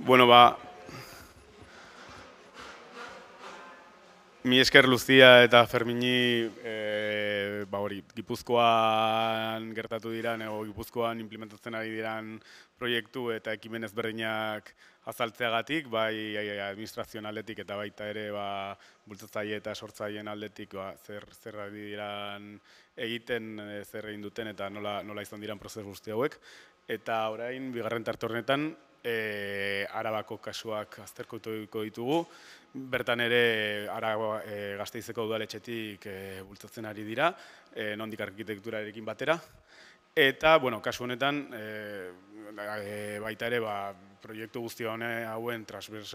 Bueno, mi esker Luzia eta Fermini, Gipuzkoan gertatu diran, Gipuzkoan implementatzen ari diran proiektu eta ekimen ezberdinak azaltzeagatik, bai administrazioan aldetik eta baita ere bultzatzaile eta sortzaileen aldetik zer ari diran egiten, zer egin duten eta nola izan diran prozesu guzti hauek. Eta orain, bigarren tarte honetan, Arabako kasuak aztertuko ditugu. Bertan ere Gasteizeko udaletxetik bultzatzen ari dira, nondik arkitekturarekin batera. Eta, kasu honetan, baita ere, proiektu guzti hauen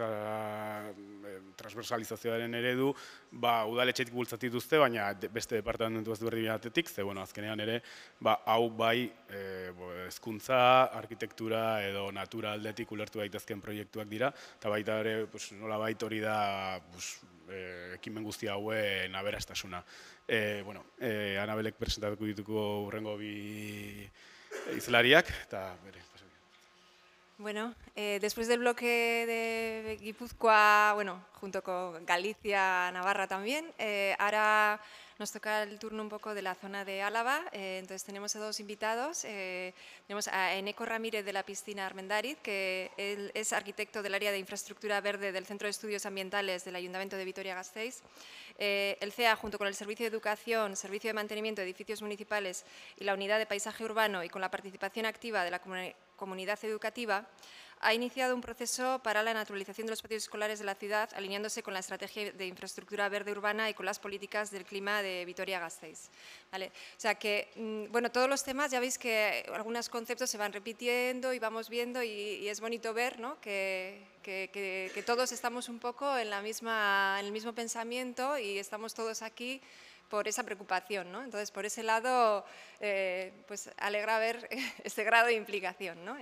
transversalizazioaren eredu, udaletxetik bultzatik duzte, baina beste departamentu ezberdinetik, ze, azkenean ere, hau bai hezkuntza, arkitektura edo natura aldetik ulertu daitezken proiektuak dira, eta baita ere, nolabait hori da ekimen guzti hauen aberastasuna. Anabelek presentatuko dituko hurrengo bi hizlariak, eta bere. Bueno, después del bloque de Guipúzcoa, junto con Galicia, Navarra también, ahora nos toca el turno un poco de la zona de Álava. Entonces tenemos a dos invitados. Tenemos a Eneco Ramírez de la Piscina Armendariz, que él es arquitecto del área de infraestructura verde del Centro de Estudios Ambientales del Ayuntamiento de Vitoria-Gasteiz. El CEA, junto con el Servicio de Educación, Servicio de Mantenimiento de Edificios Municipales y la Unidad de Paisaje Urbano, y con la participación activa de la comunidad educativa, ha iniciado un proceso para la naturalización de los patios escolares de la ciudad, alineándose con la estrategia de infraestructura verde urbana y con las políticas del clima de Vitoria-Gasteiz. ¿Vale? O sea que, todos los temas, ya veis que algunos conceptos se van repitiendo y vamos viendo y es bonito ver, ¿no?, que todos estamos un poco en el mismo pensamiento y estamos todos aquí por esa preocupación, ¿no? Entonces, por ese lado, pues alegra ver este grado de implicación, ¿no?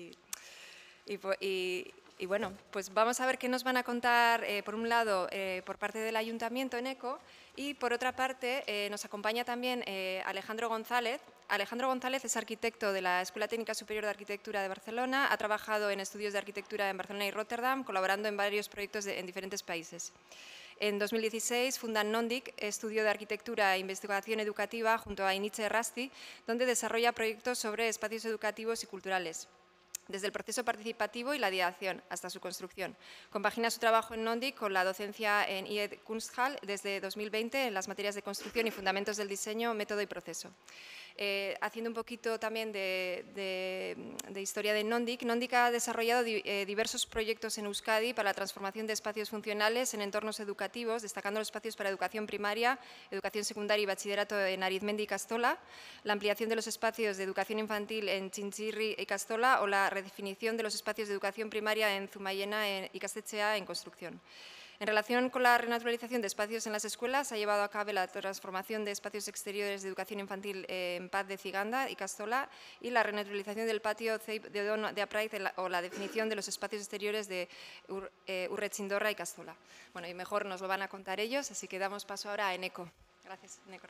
Y bueno, pues vamos a ver qué nos van a contar, por un lado, por parte del Ayuntamiento Eneco, y por otra parte nos acompaña también Alejandro González. Alejandro González es arquitecto de la Escuela Técnica Superior de Arquitectura de Barcelona, ha trabajado en estudios de arquitectura en Barcelona y Rotterdam, colaborando en varios proyectos en diferentes países. En 2016 fundan Nondik, estudio de arquitectura e investigación educativa, junto a Iniche Errasti, donde desarrolla proyectos sobre espacios educativos y culturales, desde el proceso participativo y la ideación hasta su construcción. Compagina su trabajo en Nondik con la docencia en IED Kunsthal desde 2020 en las materias de construcción y fundamentos del diseño, método y proceso. Haciendo un poquito también de historia de Nondik, Nondik ha desarrollado diversos proyectos en Euskadi para la transformación de espacios funcionales en entornos educativos, destacando los espacios para educación primaria, educación secundaria y bachillerato en Arizmendi y Castola, la ampliación de los espacios de educación infantil en Txintxirri y Castola o la redefinición de los espacios de educación primaria en Zumayena y Ikastetxea en construcción. En relación con la renaturalización de espacios en las escuelas, ha llevado a cabo la transformación de espacios exteriores de educación infantil en Paz de Ciganda y Castola y la renaturalización del patio CEIP de Don de Apraiz o la definición de los espacios exteriores de Urrechindorra y Castola. Bueno, y mejor nos lo van a contar ellos, así que damos paso ahora a Eneco. Gracias, Eneco.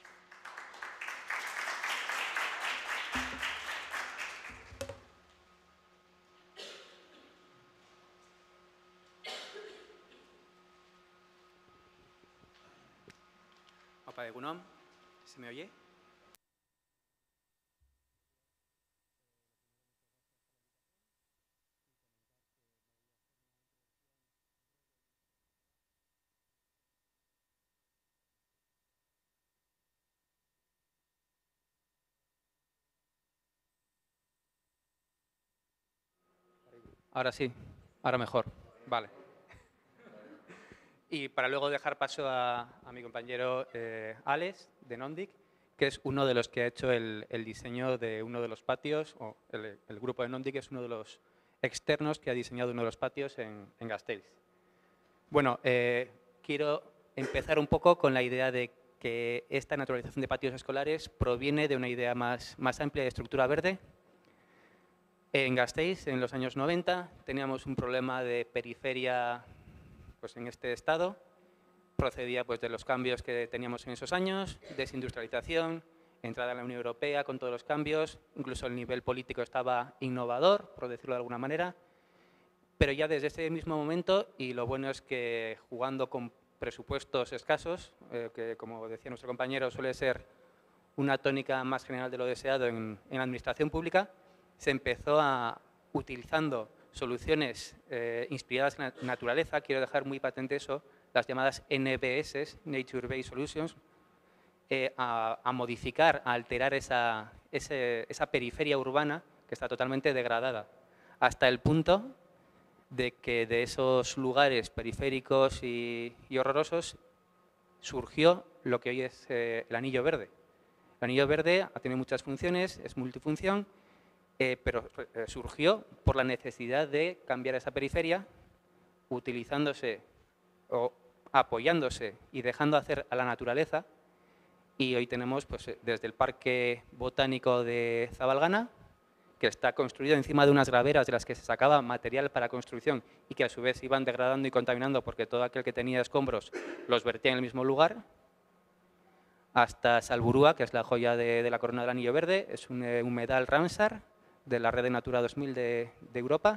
Opa, egunon, ¿se me oye? Ahora sí, ahora mejor, vale. Y para luego dejar paso a mi compañero Alex, de Nondik, que es uno de los que ha hecho el diseño de uno de los patios, o el grupo de Nondik es uno de los externos que ha diseñado uno de los patios en Gasteiz. Bueno, quiero empezar un poco con la idea de que esta naturalización de patios escolares proviene de una idea más amplia de estructura verde. En Gasteiz, en los años 90, teníamos un problema de periferia pues, en este estado. Procedía pues, de los cambios que teníamos en esos años, desindustrialización, entrada en la Unión Europea con todos los cambios, incluso el nivel político estaba innovador, por decirlo de alguna manera, Pero ya desde ese mismo momento, y lo bueno es que jugando con presupuestos escasos, que como decía nuestro compañero suele ser una tónica más general de lo deseado en la administración pública, se empezó utilizando soluciones inspiradas en la naturaleza, quiero dejar muy patente eso, las llamadas NBS, Nature Based Solutions, a modificar, a alterar esa periferia urbana que está totalmente degradada, hasta el punto de que de esos lugares periféricos y horrorosos surgió lo que hoy es el Anillo Verde. El Anillo Verde tiene muchas funciones, es multifunción, pero surgió por la necesidad de cambiar esa periferia utilizándose o apoyándose y dejando hacer a la naturaleza. Y hoy tenemos pues, desde el Parque Botánico de Zabalgana, que está construido encima de unas graveras de las que se sacaba material para construcción y que a su vez iban degradando y contaminando porque todo aquel que tenía escombros los vertía en el mismo lugar, hasta Salburúa, que es la joya de la corona del Anillo Verde, es un humedal Ramsar de la red de Natura 2000 de Europa.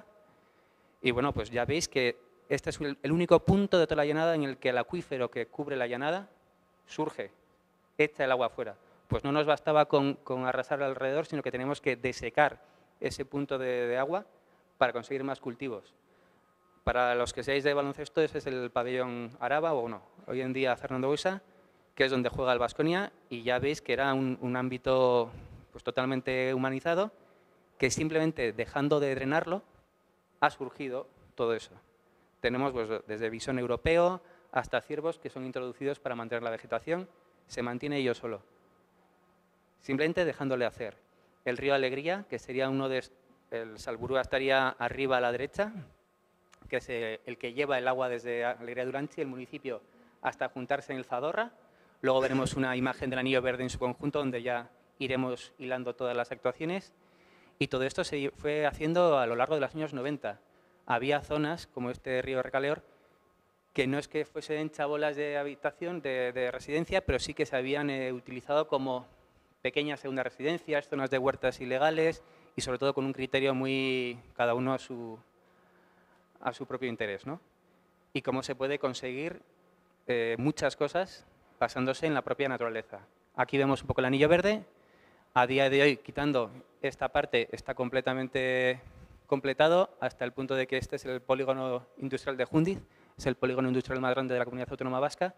Y bueno, pues ya veis que este es el único punto de toda la llanada en el que el acuífero que cubre la llanada surge, echa el agua afuera. Pues no nos bastaba con arrasar alrededor, sino que tenemos que desecar ese punto de agua para conseguir más cultivos. Para los que seáis de baloncesto, ese es el pabellón Araba, o no, hoy en día Fernando Buesa, que es donde juega el Baskonia, y ya veis que era un ámbito pues, totalmente humanizado, que simplemente dejando de drenarlo ha surgido todo eso. Tenemos pues, desde bisón europeo hasta ciervos que son introducidos para mantener la vegetación, se mantiene ello solo, simplemente dejándole hacer. El río Alegría, que sería uno de... El Salburúa estaría arriba a la derecha, que es el que lleva el agua desde Alegría de Uranchi, el municipio, hasta juntarse en el Zadorra. Luego veremos una imagen del Anillo Verde en su conjunto, donde ya iremos hilando todas las actuaciones. Y todo esto se fue haciendo a lo largo de los años 90. Había zonas, como este río Recaleor, que no es que fuesen chabolas de habitación, de residencia, pero sí que se habían utilizado como pequeñas segundas residencias, zonas de huertas ilegales y sobre todo con un criterio muy, cada uno a su propio interés, ¿no? Y cómo se puede conseguir muchas cosas basándose en la propia naturaleza. Aquí vemos un poco el Anillo Verde. A día de hoy, quitando esta parte, está completamente completado hasta el punto de que este es el polígono industrial de Jundiz, es el polígono industrial más grande de la Comunidad Autónoma Vasca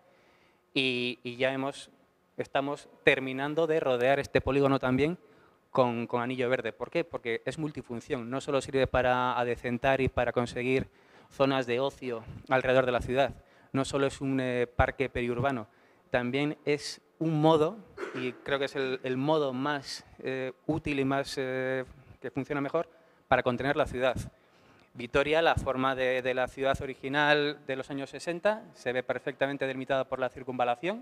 y ya estamos terminando de rodear este polígono también con Anillo Verde. ¿Por qué? Porque es multifunción, no solo sirve para adecentar y para conseguir zonas de ocio alrededor de la ciudad, no solo es un parque periurbano, también es un modo, y creo que es el modo más útil y más que funciona mejor, para contener la ciudad. Vitoria, la forma de la ciudad original de los años 60, se ve perfectamente delimitada por la circunvalación.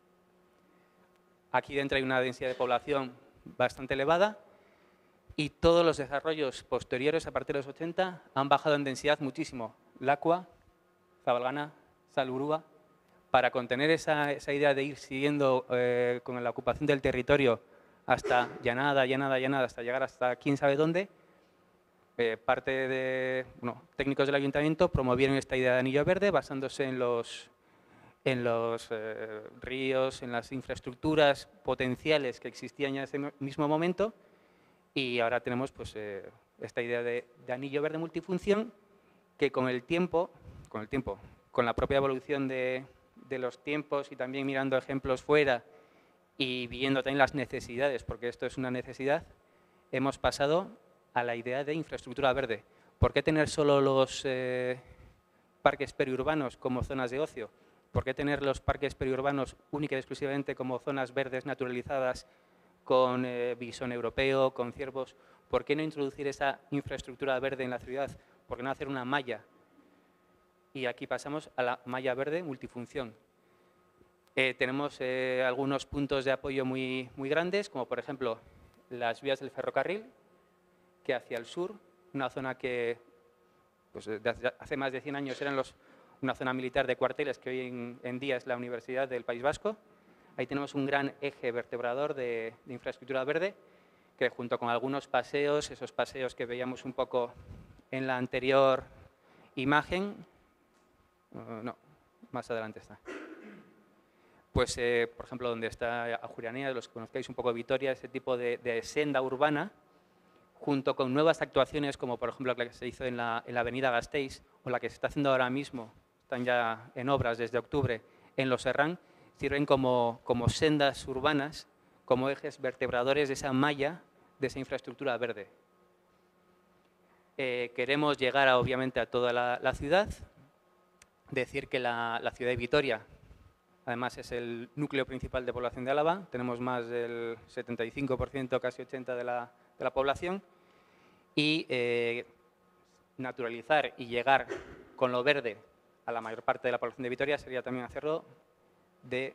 Aquí dentro hay una densidad de población bastante elevada y todos los desarrollos posteriores a partir de los 80 han bajado en densidad muchísimo. Lacua, Zabalgana, Salburúa, para contener esa idea de ir siguiendo con la ocupación del territorio hasta llanada, hasta llegar hasta quién sabe dónde, parte de técnicos del ayuntamiento promovieron esta idea de Anillo Verde basándose en los ríos, en las infraestructuras potenciales que existían ya en ese mismo momento y ahora tenemos pues, esta idea de Anillo Verde multifunción que con la propia evolución de los tiempos y también mirando ejemplos fuera y viendo también las necesidades, porque esto es una necesidad, hemos pasado a la idea de infraestructura verde. ¿Por qué tener solo los parques periurbanos como zonas de ocio? ¿Por qué tener los parques periurbanos única y exclusivamente como zonas verdes naturalizadas con bisón europeo, con ciervos? ¿Por qué no introducir esa infraestructura verde en la ciudad? ¿Por qué no hacer una malla? Y aquí pasamos a la malla verde multifunción. Tenemos algunos puntos de apoyo muy grandes, como por ejemplo las vías del ferrocarril, que hacia el sur, una zona que pues, hace más de 100 años eran una zona militar de cuarteles que hoy en día es la Universidad del País Vasco. Ahí tenemos un gran eje vertebrador de infraestructura verde, que junto con algunos paseos, esos paseos que veíamos un poco en la anterior imagen, no, más adelante está. Pues, por ejemplo, donde está Ajuria, los que conozcáis un poco Vitoria, ese tipo de senda urbana, junto con nuevas actuaciones, como por ejemplo la que se hizo en la avenida Gasteiz, o la que se está haciendo ahora mismo, están ya en obras desde octubre, en Los Herrán, sirven como sendas urbanas, como ejes vertebradores de esa malla, de esa infraestructura verde. Queremos llegar, obviamente, a toda la ciudad, decir que la ciudad de Vitoria, además, es el núcleo principal de población de Álava. Tenemos más del 75%, casi 80% de la población. Y naturalizar y llegar con lo verde a la mayor parte de la población de Vitoria sería también hacerlo de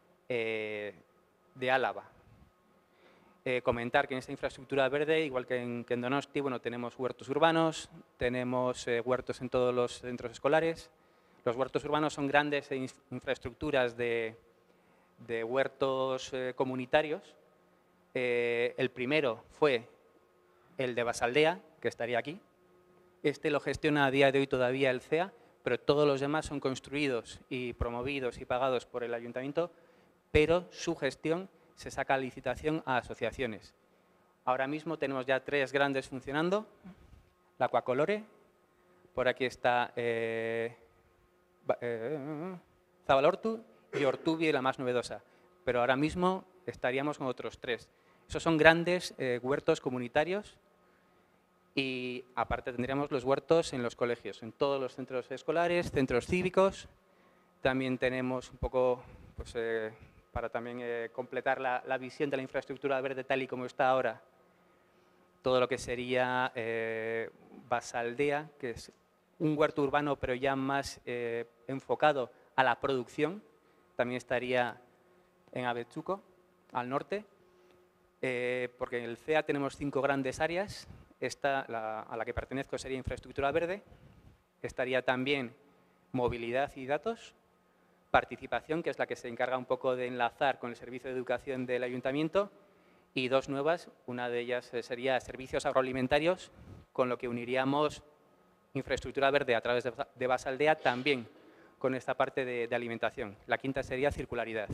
Álava. Comentar que en esta infraestructura verde, igual que en Donosti, bueno, tenemos huertos urbanos, tenemos huertos en todos los centros escolares. Los huertos urbanos son grandes infraestructuras de huertos comunitarios. El primero fue el de Basaldea, que estaría aquí. Este lo gestiona a día de hoy todavía el CEA, pero todos los demás son construidos y promovidos y pagados por el ayuntamiento, pero su gestión se saca a licitación a asociaciones. Ahora mismo tenemos ya 3 grandes funcionando, la Aquacolore, por aquí está Zabalortu y Ortubi, la más novedosa, pero ahora mismo estaríamos con otros 3. Esos son grandes huertos comunitarios y aparte tendríamos los huertos en los colegios, en todos los centros escolares, centros cívicos. También tenemos un poco, pues, para también completar la visión de la infraestructura verde tal y como está ahora, todo lo que sería Basaldea, que es un huerto urbano, pero ya más enfocado a la producción. También estaría en Abetxuko, al norte, porque en el CEA tenemos 5 grandes áreas. Esta, a la que pertenezco, sería infraestructura verde. Estaría también movilidad y datos, participación, que es la que se encarga un poco de enlazar con el servicio de educación del ayuntamiento, y 2 nuevas. Una de ellas sería servicios agroalimentarios, con lo que uniríamos infraestructura verde a través de Basaldea, también con esta parte de alimentación. La quinta sería circularidad.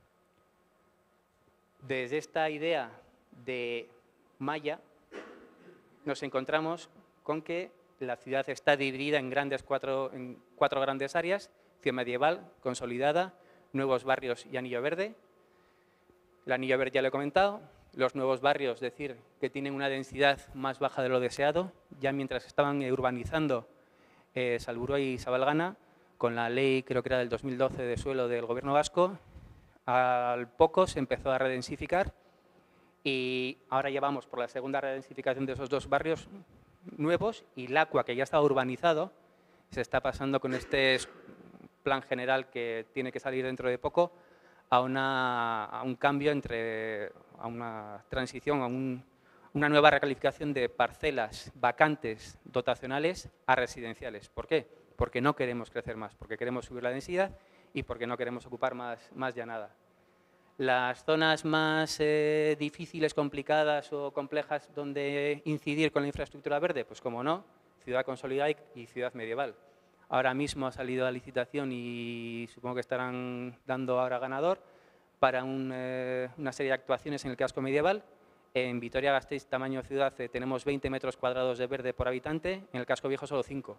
Desde esta idea de malla nos encontramos con que la ciudad está dividida en 4 grandes áreas: ciudad medieval, consolidada, nuevos barrios y anillo verde. El anillo verde ya lo he comentado. Los nuevos barrios, decir que tienen una densidad más baja de lo deseado. Ya mientras estaban urbanizando Salburua y Sabalgana, con la ley, creo que era del 2012, de suelo del Gobierno vasco, al poco se empezó a redensificar y ahora ya vamos por la segunda redensificación de esos 2 barrios nuevos, y Lacua, que ya estaba urbanizado, se está pasando con este plan general que tiene que salir dentro de poco a un cambio a una transición, a una nueva recalificación de parcelas vacantes dotacionales a residenciales. ¿Por qué? Porque no queremos crecer más, porque queremos subir la densidad y porque no queremos ocupar más llanada. Las zonas más difíciles, complicadas o complejas donde incidir con la infraestructura verde, pues como no, ciudad consolidada y ciudad medieval. Ahora mismo ha salido a licitación y supongo que estarán dando ahora ganador para una serie de actuaciones en el casco medieval. En Vitoria-Gasteiz, tamaño ciudad, tenemos 20 metros cuadrados de verde por habitante, en el casco viejo solo 5.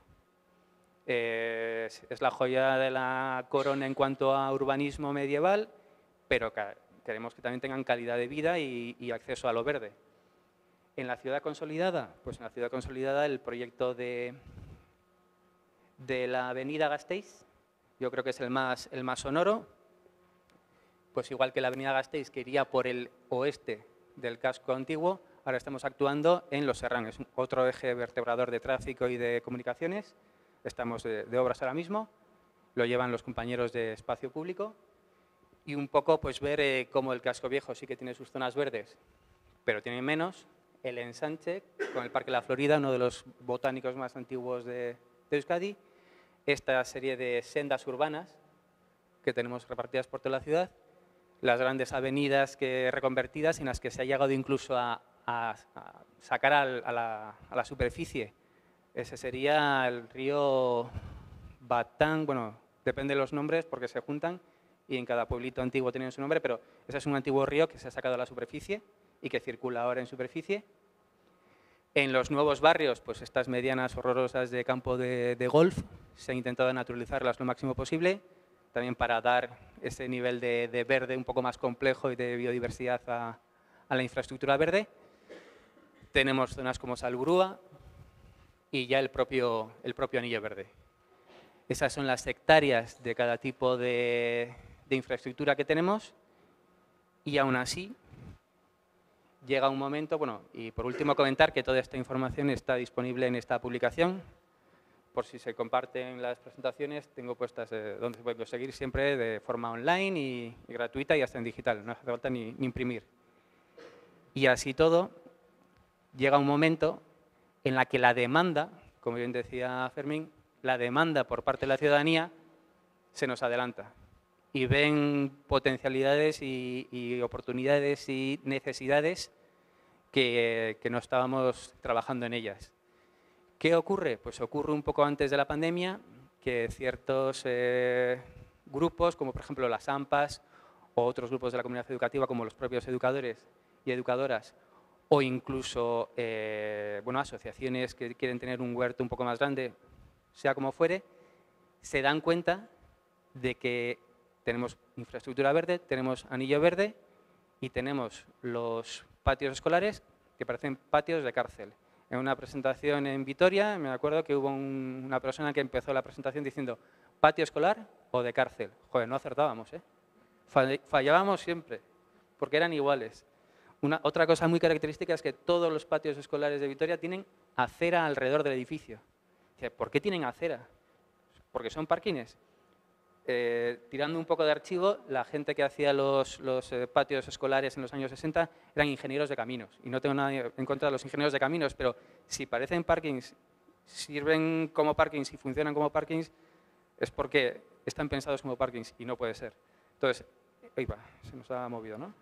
Es la joya de la corona en cuanto a urbanismo medieval, pero queremos que también tengan calidad de vida y acceso a lo verde. En la ciudad consolidada, pues en la ciudad consolidada el proyecto de la avenida Gasteiz, yo creo que es el más sonoro, pues igual que la avenida Gasteiz, que iría por el oeste del casco antiguo, ahora estamos actuando en Los Herrán, es otro eje vertebrador de tráfico y de comunicaciones. Estamos de obras ahora mismo, lo llevan los compañeros de espacio público, y un poco pues ver cómo el casco viejo sí que tiene sus zonas verdes, pero tiene menos. El ensanche con el Parque La Florida, uno de los botánicos más antiguos de Euskadi, esta serie de sendas urbanas que tenemos repartidas por toda la ciudad, las grandes avenidas reconvertidas en las que se ha llegado incluso a sacar a la superficie Ese sería el río Batán, bueno, depende de los nombres porque se juntan y en cada pueblito antiguo tiene su nombre, pero ese es un antiguo río que se ha sacado a la superficie y que circula ahora en superficie. En los nuevos barrios, pues estas medianas horrorosas de campo de golf, se ha intentado naturalizarlas lo máximo posible, también para dar ese nivel de verde un poco más complejo y de biodiversidad a la infraestructura verde. Tenemos zonas como Salburúa y ya el propio anillo verde. Esas son las hectáreas de cada tipo de infraestructura que tenemos y aún así llega un momento, bueno, y por último comentar que toda esta información está disponible en esta publicación. Por si se comparten las presentaciones, tengo puestas donde se puede conseguir siempre de forma online y gratuita y hasta en digital, no hace falta ni imprimir. Y así todo, llega un momento en la que la demanda, como bien decía Fermín, la demanda por parte de la ciudadanía se nos adelanta y ven potencialidades y oportunidades y necesidades que no estábamos trabajando en ellas. ¿Qué ocurre? Pues ocurre un poco antes de la pandemia que ciertos grupos, como por ejemplo las AMPAs o otros grupos de la comunidad educativa, como los propios educadores y educadoras, o incluso bueno, asociaciones que quieren tener un huerto un poco más grande, sea como fuere, se dan cuenta de que tenemos infraestructura verde, tenemos anillo verde y tenemos los patios escolares que parecen patios de cárcel. En una presentación en Vitoria, me acuerdo que hubo una persona que empezó la presentación diciendo patio escolar o de cárcel. Joder, no acertábamos, ¿eh? Fallábamos siempre, porque eran iguales. Otra cosa muy característica es que todos los patios escolares de Vitoria tienen acera alrededor del edificio. ¿Por qué tienen acera? Porque son parkings. Tirando un poco de archivo, la gente que hacía los patios escolares en los años 60 eran ingenieros de caminos. Y no tengo nada en contra de los ingenieros de caminos, pero si parecen parkings, sirven como parkings y funcionan como parkings, es porque están pensados como parkings y no puede ser. Entonces, se nos ha movido, ¿no?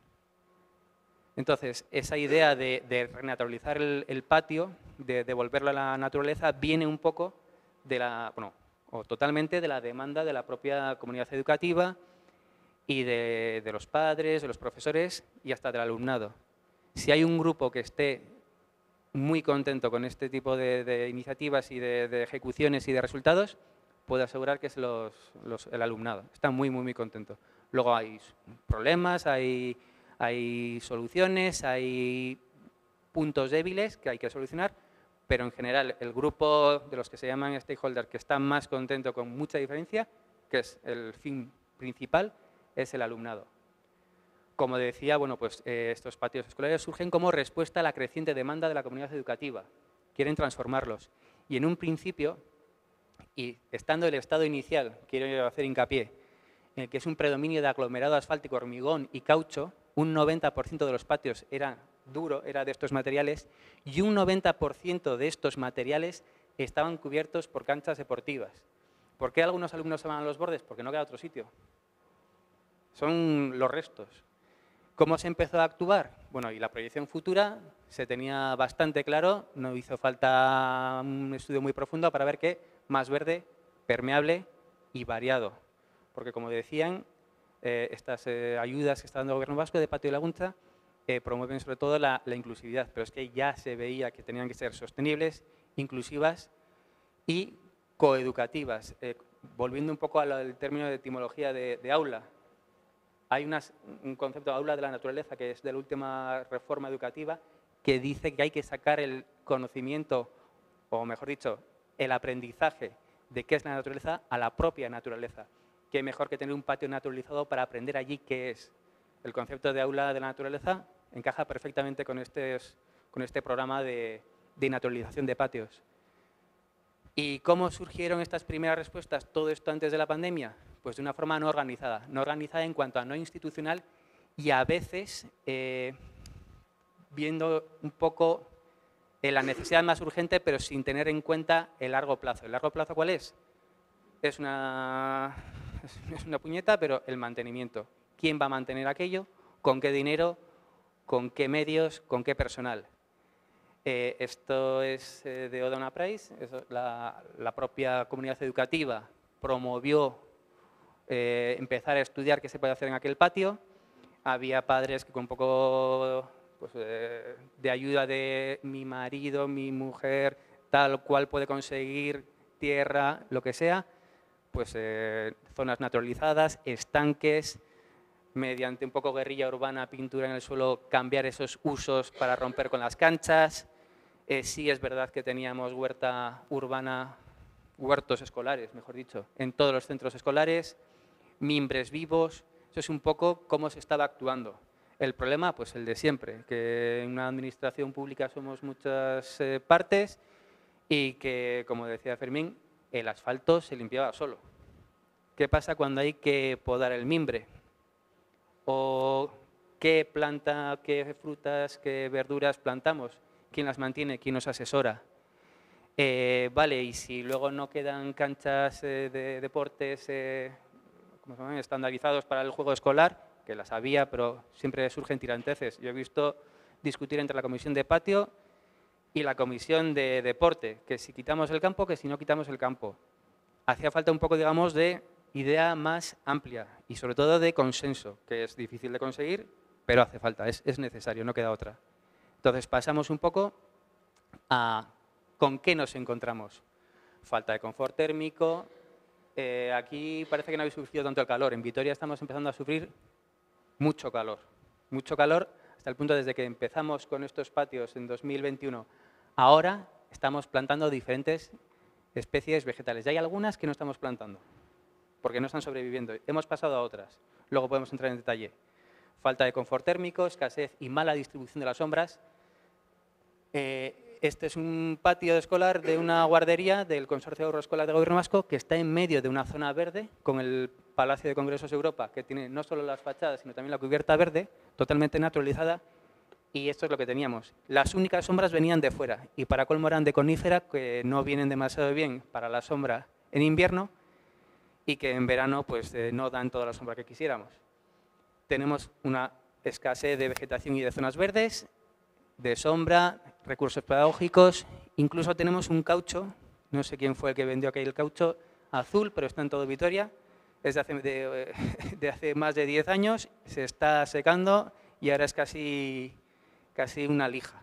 Entonces, esa idea de renaturalizar el patio, de devolverlo a la naturaleza, viene un poco de o totalmente de la demanda de la propia comunidad educativa y de los padres, de los profesores y hasta del alumnado. Si hay un grupo que esté muy contento con este tipo de iniciativas y de ejecuciones y de resultados, puedo asegurar que es el alumnado. Está muy, muy, muy contento. Luego hay problemas, hay soluciones, hay puntos débiles que hay que solucionar, pero en general el grupo de los que se llaman stakeholders que está más contento con mucha diferencia, que es el fin principal, es el alumnado. Como decía, bueno, pues estos patios escolares surgen como respuesta a la creciente demanda de la comunidad educativa. Quieren transformarlos. Y en un principio, y estando el estado inicial, quiero hacer hincapié, en el que es un predominio de aglomerado asfáltico, hormigón y caucho, un 90% de los patios era duro, era de estos materiales, y un 90% de estos materiales estaban cubiertos por canchas deportivas. ¿Por qué algunos alumnos se van a los bordes? Porque no queda otro sitio. Son los restos. ¿Cómo se empezó a actuar? Bueno, y la proyección futura se tenía bastante claro, no hizo falta un estudio muy profundo para ver que más verde, permeable y variado. Porque, como decían, estas ayudas que está dando el Gobierno vasco de Patio de Laguntza promueven sobre todo la inclusividad, pero es que ya se veía que tenían que ser sostenibles, inclusivas y coeducativas. Volviendo un poco al término de etimología de aula, hay un concepto de aula de la naturaleza que es de la última reforma educativa que dice que hay que sacar el conocimiento, o mejor dicho, el aprendizaje de qué es la naturaleza a la propia naturaleza. Qué mejor que tener un patio naturalizado para aprender allí qué es. El concepto de aula de la naturaleza encaja perfectamente con este programa de naturalización de patios. ¿Y cómo surgieron estas primeras respuestas? Todo esto antes de la pandemia, pues de una forma no organizada en cuanto a no institucional y a veces viendo un poco la necesidad más urgente, pero sin tener en cuenta el largo plazo. ¿El largo plazo cuál es? Es una puñeta, pero el mantenimiento. ¿Quién va a mantener aquello? ¿Con qué dinero? ¿Con qué medios? ¿Con qué personal? Esto es de Odona Price. La propia comunidad educativa promovió empezar a estudiar qué se puede hacer en aquel patio. Había padres que con un poco pues, de ayuda de mi marido, mi mujer, tal cual puede conseguir tierra, lo que sea, pues zonas naturalizadas, estanques, mediante un poco guerrilla urbana, pintura en el suelo, cambiar esos usos para romper con las canchas. Sí es verdad que teníamos huerta urbana, huertos escolares, mejor dicho, en todos los centros escolares, mimbres vivos. Eso es un poco cómo se estaba actuando. El problema, pues el de siempre, que en una administración pública somos muchas partes y que, como decía Fermín, el asfalto se limpiaba solo. ¿Qué pasa cuando hay que podar el mimbre? ¿O qué planta, qué frutas, qué verduras plantamos? ¿Quién las mantiene? ¿Quién nos asesora? Vale, y si luego no quedan canchas de deportes ¿cómo se llaman? Estandarizados para el juego escolar, que las había, pero siempre surgen tiranteces. Yo he visto discutir entre la comisión de patio y la comisión de deporte, que si quitamos el campo, que si no quitamos el campo. Hacía falta un poco, digamos, de idea más amplia y sobre todo de consenso, que es difícil de conseguir, pero hace falta, es necesario, no queda otra. Entonces pasamos un poco a con qué nos encontramos. Falta de confort térmico. Aquí parece que no habéis sufrido tanto el calor. En Vitoria estamos empezando a sufrir mucho calor hasta el punto desde que empezamos con estos patios en 2021. Ahora estamos plantando diferentes especies vegetales. Ya hay algunas que no estamos plantando porque no están sobreviviendo. Hemos pasado a otras. Luego podemos entrar en detalle. Falta de confort térmico, escasez y mala distribución de las sombras. Este es un patio escolar de una guardería del Consorcio de Agroescolar del Gobierno Vasco que está en medio de una zona verde con el Palacio de Congresos Europa, que tiene no solo las fachadas, sino también la cubierta verde, totalmente naturalizada, y esto es lo que teníamos. Las únicas sombras venían de fuera, y para colmo eran de conífera, que no vienen demasiado bien para la sombra en invierno, y que en verano pues, no dan toda la sombra que quisiéramos. Tenemos una escasez de vegetación y de zonas verdes, de sombra, recursos pedagógicos, incluso tenemos un caucho, no sé quién fue el que vendió aquel caucho, azul, pero está en todo Vitoria, es de hace más de 10 años, se está secando y ahora es casi una lija.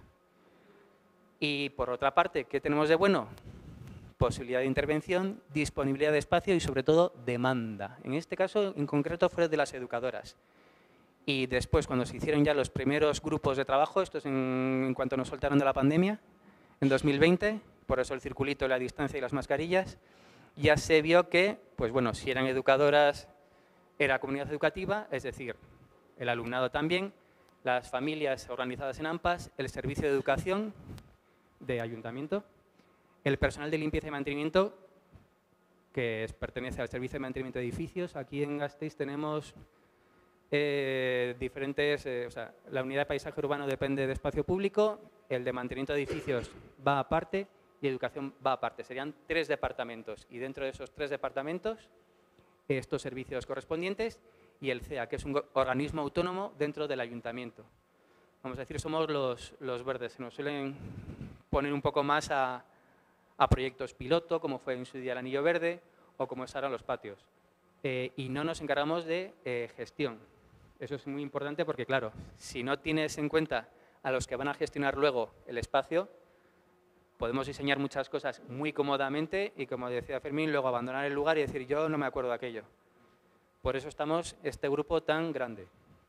Y por otra parte, ¿qué tenemos de bueno? Posibilidad de intervención, disponibilidad de espacio y sobre todo demanda. En este caso, en concreto, fue de las educadoras. Y después, cuando se hicieron ya los primeros grupos de trabajo, esto es en cuanto nos soltaron de la pandemia, en 2020, por eso el circulito, la distancia y las mascarillas, ya se vio que, pues bueno, si eran educadoras, era comunidad educativa, es decir, el alumnado también, las familias organizadas en AMPAs, el servicio de educación de ayuntamiento, el personal de limpieza y mantenimiento, que pertenece al servicio de mantenimiento de edificios. Aquí en Gasteiz tenemos diferentes, o sea, la unidad de paisaje urbano depende de espacio público, el de mantenimiento de edificios va aparte y educación va aparte. Serían 3 departamentos y dentro de esos 3 departamentos estos servicios correspondientes y el CEA, que es un organismo autónomo dentro del ayuntamiento. Vamos a decir, somos los verdes, se nos suelen poner un poco más a proyectos piloto, como fue en su día el Anillo Verde o como es ahora los patios. Y no nos encargamos de gestión. Eso es muy importante porque, claro, si no tienes en cuenta a los que van a gestionar luego el espacio, podemos diseñar muchas cosas muy cómodamente y, como decía Fermín, luego abandonar el lugar y decir yo no me acuerdo de aquello. Por eso estamos este grupo tan grande.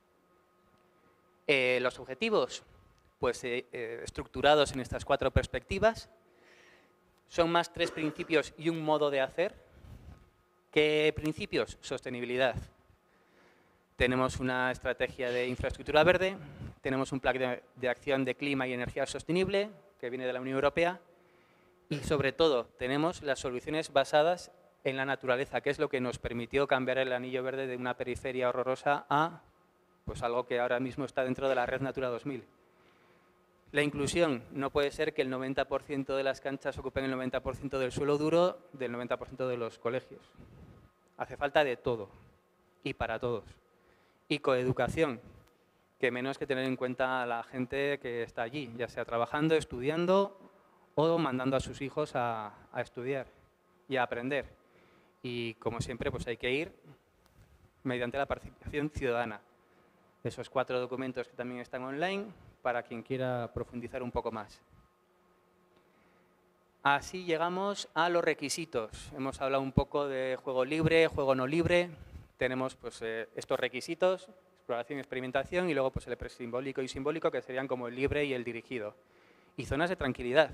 Los objetivos, pues estructurados en estas 4 perspectivas, son más 3 principios y un modo de hacer. ¿Qué principios? Sostenibilidad. Tenemos una estrategia de infraestructura verde, tenemos un plan de acción de clima y energía sostenible que viene de la Unión Europea y, sobre todo, tenemos las soluciones basadas en la naturaleza, que es lo que nos permitió cambiar el Anillo Verde de una periferia horrorosa a pues, algo que ahora mismo está dentro de la Red Natura 2000. La inclusión. No puede ser que el 90% de las canchas ocupen el 90% del suelo duro del 90% de los colegios. Hace falta de todo y para todos. Y coeducación, que menos que tener en cuenta a la gente que está allí, ya sea trabajando, estudiando o mandando a sus hijos a estudiar y a aprender. Y como siempre, pues hay que ir mediante la participación ciudadana. Esos 4 documentos que también están online para quien quiera profundizar un poco más. Así llegamos a los requisitos. Hemos hablado un poco de juego libre, juego no libre. Tenemos pues, estos requisitos, exploración y experimentación, y luego pues, el presimbólico y simbólico, que serían como el libre y el dirigido. Y zonas de tranquilidad.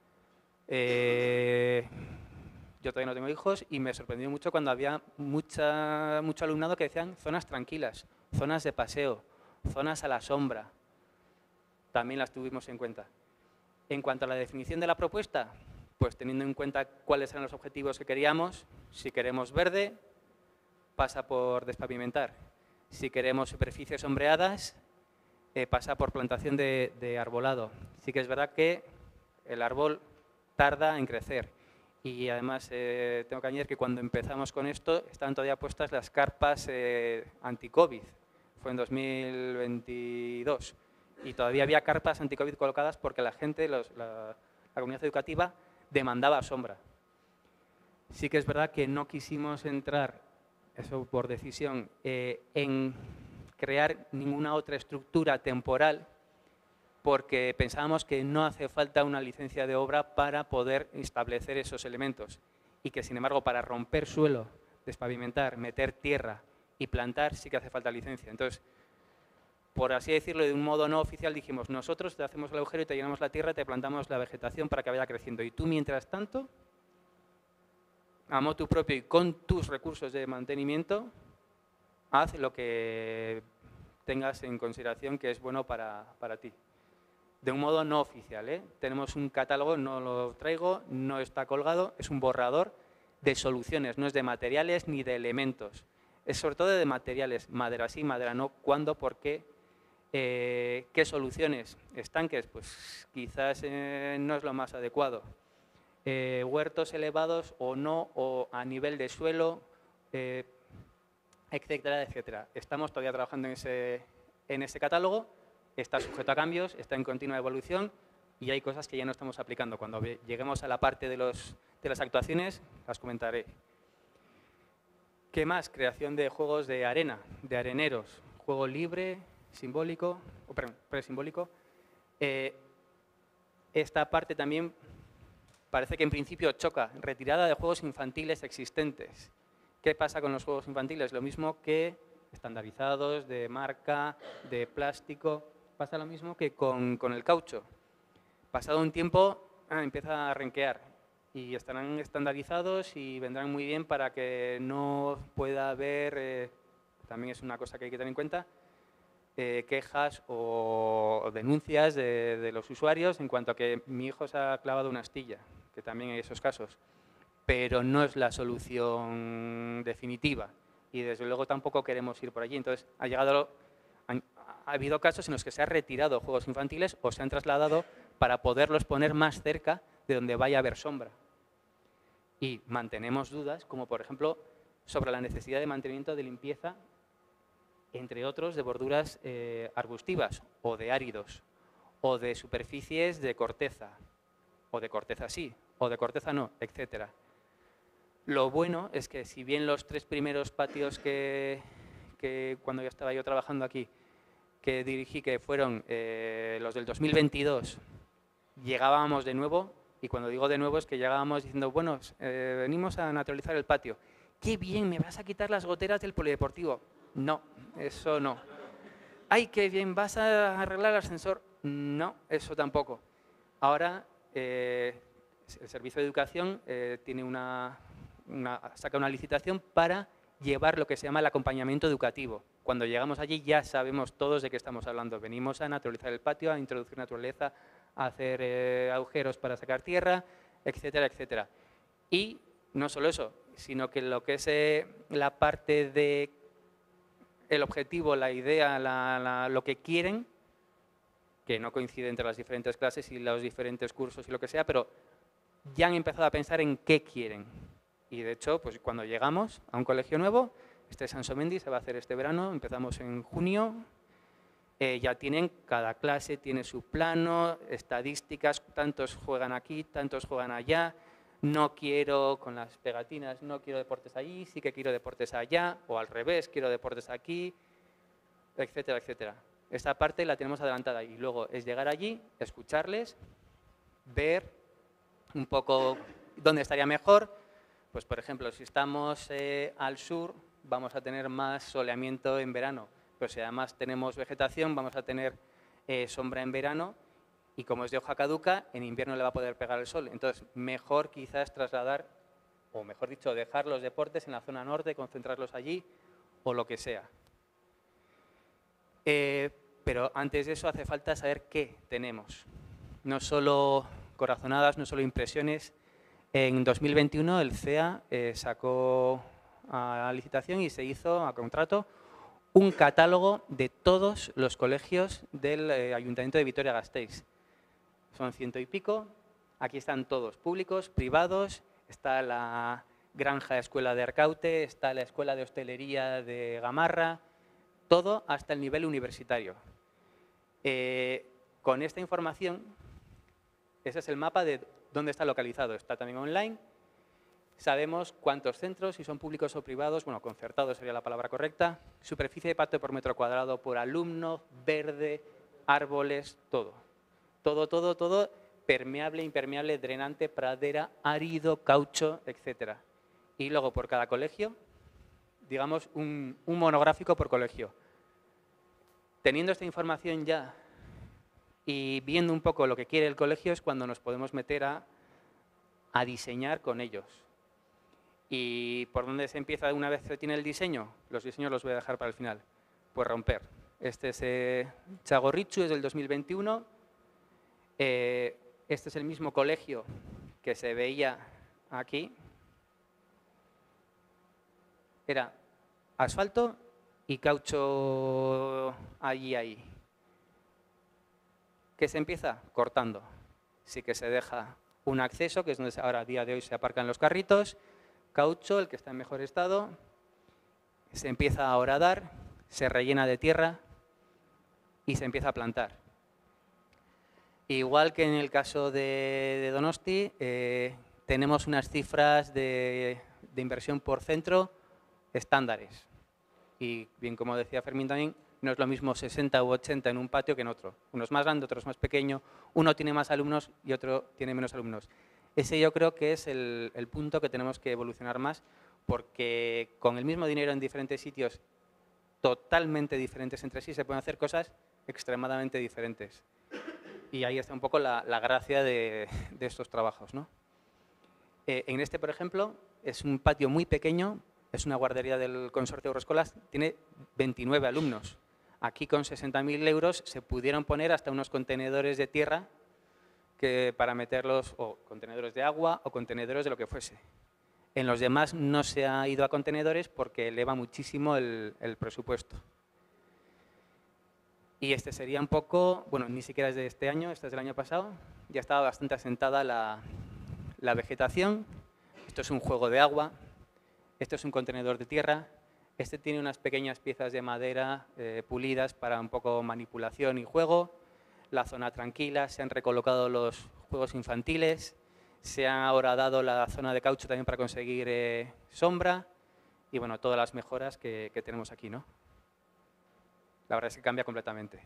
Yo todavía no tengo hijos y me sorprendió mucho cuando había mucho alumnado que decían zonas tranquilas, zonas de paseo, zonas a la sombra. También las tuvimos en cuenta. En cuanto a la definición de la propuesta, pues teniendo en cuenta cuáles eran los objetivos que queríamos, si queremos verde, pasa por despavimentar. Si queremos superficies sombreadas, pasa por plantación de arbolado. Sí que es verdad que el árbol tarda en crecer. Y además tengo que añadir que cuando empezamos con esto estaban todavía puestas las carpas anti-COVID. Fue en 2022. Y todavía había carpas anti-COVID colocadas porque la gente, la comunidad educativa, demandaba sombra. Sí que es verdad que no quisimos entrar, eso por decisión, en crear ninguna otra estructura temporal porque pensábamos que no hace falta una licencia de obra para poder establecer esos elementos y que, sin embargo, para romper suelo, despavimentar, meter tierra y plantar sí que hace falta licencia. Entonces, por así decirlo, de un modo no oficial, dijimos, nosotros te hacemos el agujero y te llenamos la tierra y te plantamos la vegetación para que vaya creciendo. Y tú, mientras tanto, a motu propio y con tus recursos de mantenimiento, haz lo que tengas en consideración que es bueno para ti. De un modo no oficial, ¿eh? Tenemos un catálogo, no lo traigo, no está colgado, es un borrador de soluciones, no es de materiales ni de elementos. Es sobre todo de materiales, madera sí, madera no, cuándo, por qué, qué soluciones. Estanques, pues quizás no es lo más adecuado. Huertos elevados o no, o a nivel de suelo, etcétera, etcétera. Estamos todavía trabajando en ese catálogo. Está sujeto a cambios, está en continua evolución y hay cosas que ya no estamos aplicando. Cuando lleguemos a la parte de las actuaciones, las comentaré. ¿Qué más? Creación de juegos de arena, de areneros, juego libre, simbólico, o perdón, presimbólico. Esta parte también parece que en principio choca. Retirada de juegos infantiles existentes. ¿Qué pasa con los juegos infantiles? Lo mismo que estandarizados, de marca, de plástico. Pasa lo mismo que con el caucho. Pasado un tiempo empieza a renquear y estarán estandarizados y vendrán muy bien para que no pueda haber, también es una cosa que hay que tener en cuenta, quejas o denuncias de los usuarios en cuanto a que mi hijo se ha clavado una astilla, que también hay esos casos, pero no es la solución definitiva y desde luego tampoco queremos ir por allí. Entonces ha habido casos en los que se han retirado juegos infantiles o se han trasladado para poderlos poner más cerca de donde vaya a haber sombra. Y mantenemos dudas, como por ejemplo, sobre la necesidad de mantenimiento de limpieza, entre otros, de borduras arbustivas o de áridos, o de superficies de corteza, o de corteza sí, o de corteza no, etc. Lo bueno es que si bien los 3 primeros patios que cuando ya estaba yo trabajando aquí, que dirigí, que fueron los del 2022, llegábamos de nuevo, y cuando digo de nuevo es que llegábamos diciendo, bueno, venimos a naturalizar el patio. ¡Qué bien, me vas a quitar las goteras del polideportivo! No, eso no. ¡Ay, qué bien, vas a arreglar el ascensor! No, eso tampoco. Ahora, el Servicio de Educación tiene saca una licitación para llevar lo que se llama el acompañamiento educativo. Cuando llegamos allí ya sabemos todos de qué estamos hablando. Venimos a naturalizar el patio, a introducir naturaleza, a hacer agujeros para sacar tierra, etcétera, etcétera. Y no solo eso, sino que lo que es la parte de el objetivo, la idea, lo que quieren, que no coincide entre las diferentes clases y los diferentes cursos y lo que sea, pero ya han empezado a pensar en qué quieren. Y de hecho, pues cuando llegamos a un colegio nuevo, Sansomendi se va a hacer este verano, empezamos en junio ya tienen, cada clase tiene su plano, estadísticas, tantos juegan aquí, tantos juegan allá, no quiero, con las pegatinas, no quiero deportes allí, sí que quiero deportes allá, o al revés, quiero deportes aquí, etcétera, etcétera. Esta parte la tenemos adelantada y luego es llegar allí, escucharles, ver un poco dónde estaría mejor. Pues, por ejemplo, si estamos al sur, vamos a tener más soleamiento en verano. Pero si además tenemos vegetación, vamos a tener sombra en verano y como es de hoja caduca, en invierno le va a poder pegar el sol. Entonces, mejor quizás trasladar, o mejor dicho, dejar los deportes en la zona norte, concentrarlos allí o lo que sea. Pero antes de eso hace falta saber qué tenemos. No solo corazonadas, no solo impresiones. En 2021 el CEA sacó a licitación y se hizo a contrato un catálogo de todos los colegios del Ayuntamiento de Vitoria-Gasteiz. Son 100 y pico, aquí están todos, públicos, privados, está la Granja Escuela de Arcaute, está la Escuela de Hostelería de Gamarra, todo hasta el nivel universitario. Con esta información, ese es el mapa de dónde está localizado, está también online. Sabemos cuántos centros, si son públicos o privados, bueno, concertados sería la palabra correcta, superficie de patio por metro cuadrado por alumno, verde, árboles, todo. Todo, permeable, impermeable, drenante, pradera, árido, caucho, etc. Y luego por cada colegio, digamos un monográfico por colegio. Teniendo esta información ya y viendo un poco lo que quiere el colegio es cuando nos podemos meter a diseñar con ellos. ¿Y por dónde se empieza una vez que tiene el diseño? Los diseños los voy a dejar para el final. Pues romper. Este es Txagorritxu, es del 2021. Este es el mismo colegio que se veía aquí. Era asfalto y caucho ahí. ¿Qué se empieza? Cortando. Sí que se deja un acceso, que es donde ahora a día de hoy se aparcan los carritos, caucho, el que está en mejor estado, se empieza a horadar, se rellena de tierra y se empieza a plantar. Igual que en el caso de Donosti, tenemos unas cifras de inversión por centro estándares. Y bien, como decía Fermín también, no es lo mismo 60 u 80 en un patio que en otro. Uno es más grande, otro es más pequeño, uno tiene más alumnos y otro tiene menos alumnos. Ese yo creo que es el punto que tenemos que evolucionar más, porque con el mismo dinero en diferentes sitios totalmente diferentes entre sí se pueden hacer cosas extremadamente diferentes. Y ahí está un poco la gracia de estos trabajos, ¿no? En este, por ejemplo, es un patio muy pequeño, es una guardería del consorcio Haurreskolak, tiene 29 alumnos. Aquí con 60.000 euros se pudieron poner hasta unos contenedores de tierra para meterlos, o contenedores de agua o contenedores de lo que fuese. En los demás no se ha ido a contenedores porque eleva muchísimo el presupuesto. Y este sería un poco, bueno, ni siquiera es de este año, este es del año pasado, ya estaba bastante asentada la vegetación. Esto es un juego de agua, esto es un contenedor de tierra, este tiene unas pequeñas piezas de madera pulidas para un poco manipulación y juego. La zona tranquila, se han recolocado los juegos infantiles, se ha ahora dado la zona de caucho también para conseguir sombra y bueno, todas las mejoras que tenemos aquí, ¿no? La verdad es que cambia completamente.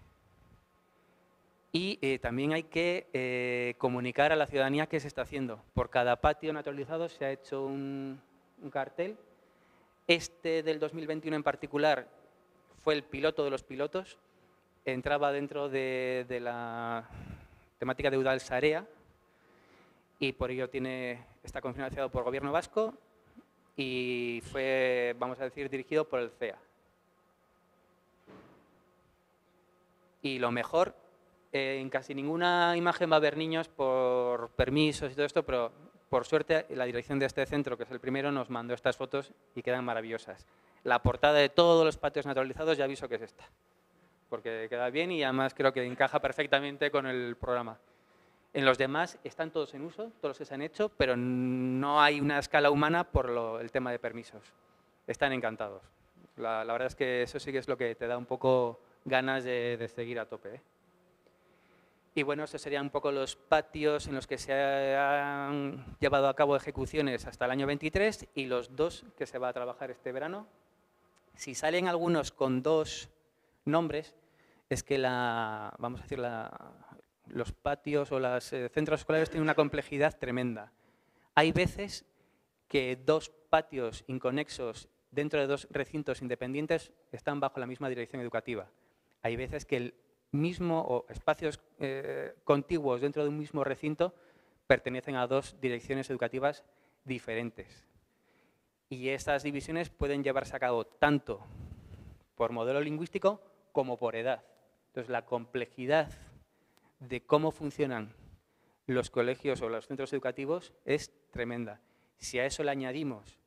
Y también hay que comunicar a la ciudadanía qué se está haciendo. Por cada patio naturalizado se ha hecho un cartel. Este del 2021 en particular fue el piloto de los pilotos. Entraba dentro de la temática de Udal Sarea y por ello está cofinanciado por el Gobierno vasco y fue, vamos a decir, dirigido por el CEA. Y lo mejor, en casi ninguna imagen va a haber niños por permisos y todo esto, pero por suerte la dirección de este centro, que es el primero, nos mandó estas fotos y quedan maravillosas. La portada de todos los patios naturalizados ya aviso que es esta, porque queda bien y además creo que encaja perfectamente con el programa. En los demás están todos en uso, todos los que se han hecho, pero no hay una escala humana por el tema de permisos. Están encantados. La verdad es que eso sí que es lo que te da un poco ganas de seguir a tope, ¿eh? Y bueno, estos serían un poco los patios en los que se han llevado a cabo ejecuciones hasta el año 23 y los 2 que se va a trabajar este verano. Si salen algunos con 2 nombres, es que vamos a decir, los patios o los centros escolares tienen una complejidad tremenda. Hay veces que 2 patios inconexos dentro de 2 recintos independientes están bajo la misma dirección educativa. Hay veces que el mismo o espacios contiguos dentro de un mismo recinto pertenecen a 2 direcciones educativas diferentes. Y estas divisiones pueden llevarse a cabo tanto por modelo lingüístico como por edad. Entonces, la complejidad de cómo funcionan los colegios o los centros educativos es tremenda. Si a eso le añadimos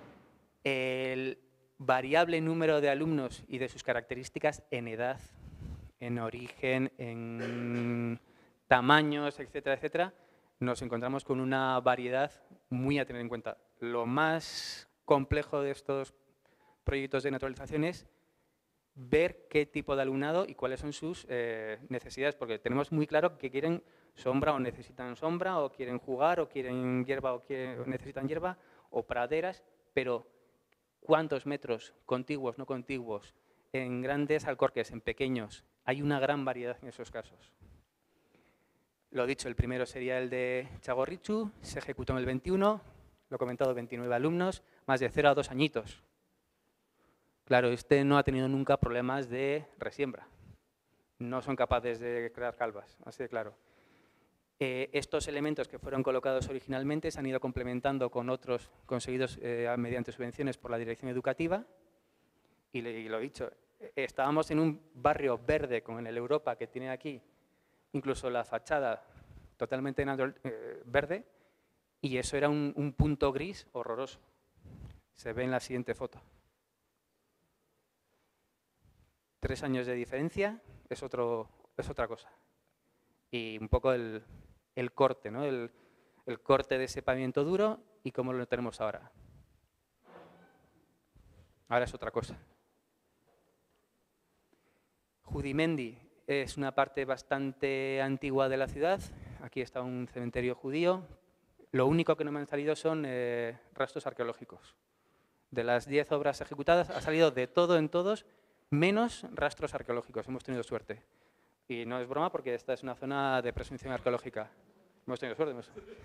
el variable número de alumnos y de sus características en edad, en origen, en tamaños, etcétera, etcétera, nos encontramos con una variedad muy a tener en cuenta. Lo más complejo de estos proyectos de naturalización es ver qué tipo de alumnado y cuáles son sus necesidades, porque tenemos muy claro que quieren sombra o necesitan sombra, o quieren jugar, o quieren hierba o necesitan hierba, o praderas, pero ¿cuántos metros contiguos, no contiguos, en grandes alcorques, en pequeños? Hay una gran variedad en esos casos. Lo dicho, el primero sería el de Txagorritxu, se ejecutó en el 21, lo he comentado, 29 alumnos, más de 0 a 2 añitos. Claro, este no ha tenido nunca problemas de resiembra. No son capaces de crear calvas, así de claro. Estos elementos que fueron colocados originalmente se han ido complementando con otros conseguidos mediante subvenciones por la dirección educativa. Y lo he dicho, estábamos en un barrio verde como en el Europa que tiene aquí, incluso la fachada totalmente verde, y eso era un punto gris horroroso. Se ve en la siguiente foto. 3 años de diferencia es otra cosa. Y un poco el corte, ¿no? El corte de ese pavimento duro y cómo lo tenemos ahora. Ahora es otra cosa. Judimendi es una parte bastante antigua de la ciudad. Aquí está un cementerio judío. Lo único que no me han salido son rastros arqueológicos. De las 10 obras ejecutadas ha salido de todo en todos, menos rastros arqueológicos. Hemos tenido suerte. Y no es broma porque esta es una zona de presunción arqueológica. Hemos tenido suerte.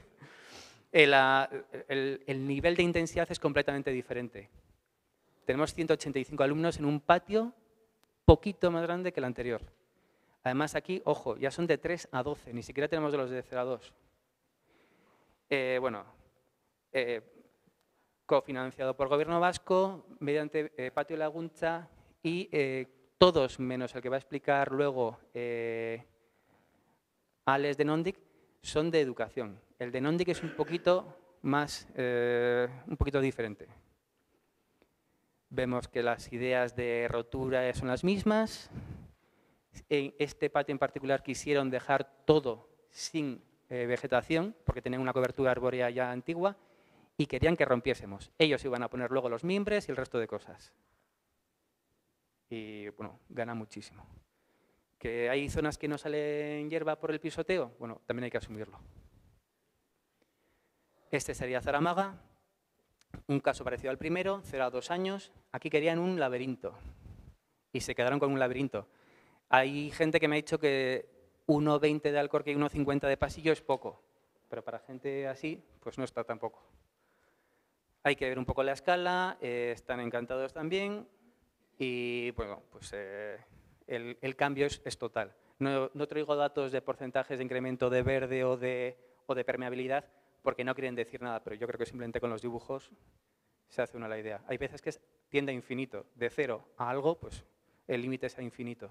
El nivel de intensidad es completamente diferente. Tenemos 185 alumnos en un patio poquito más grande que el anterior. Además aquí, ojo, ya son de 3 a 12, ni siquiera tenemos de los de 0 a 2. Cofinanciado por Gobierno vasco, mediante Patio Laguntza y todos, menos el que va a explicar luego Alex de Nondik, son de educación. El de Nondik es un poquito diferente. Vemos que las ideas de rotura son las mismas. En este patio en particular quisieron dejar todo sin vegetación, porque tenían una cobertura arbórea ya antigua, y querían que rompiésemos. Ellos iban a poner luego los mimbres y el resto de cosas. Y bueno, gana muchísimo. ¿Que hay zonas que no salen hierba por el pisoteo? Bueno, también hay que asumirlo. Este sería Zaramaga, un caso parecido al primero, 0 a 2 años. Aquí querían un laberinto y se quedaron con un laberinto. Hay gente que me ha dicho que 1,20 de alcorque y 1,50 de pasillo es poco, pero para gente así, pues no está tampoco. Hay que ver un poco la escala, están encantados también y bueno, pues el cambio es total. No traigo datos de porcentajes de incremento de verde o de permeabilidad porque no quieren decir nada, pero yo creo que simplemente con los dibujos se hace una la idea. Hay veces que tiende a infinito, de 0 a algo, pues el límite es a infinito.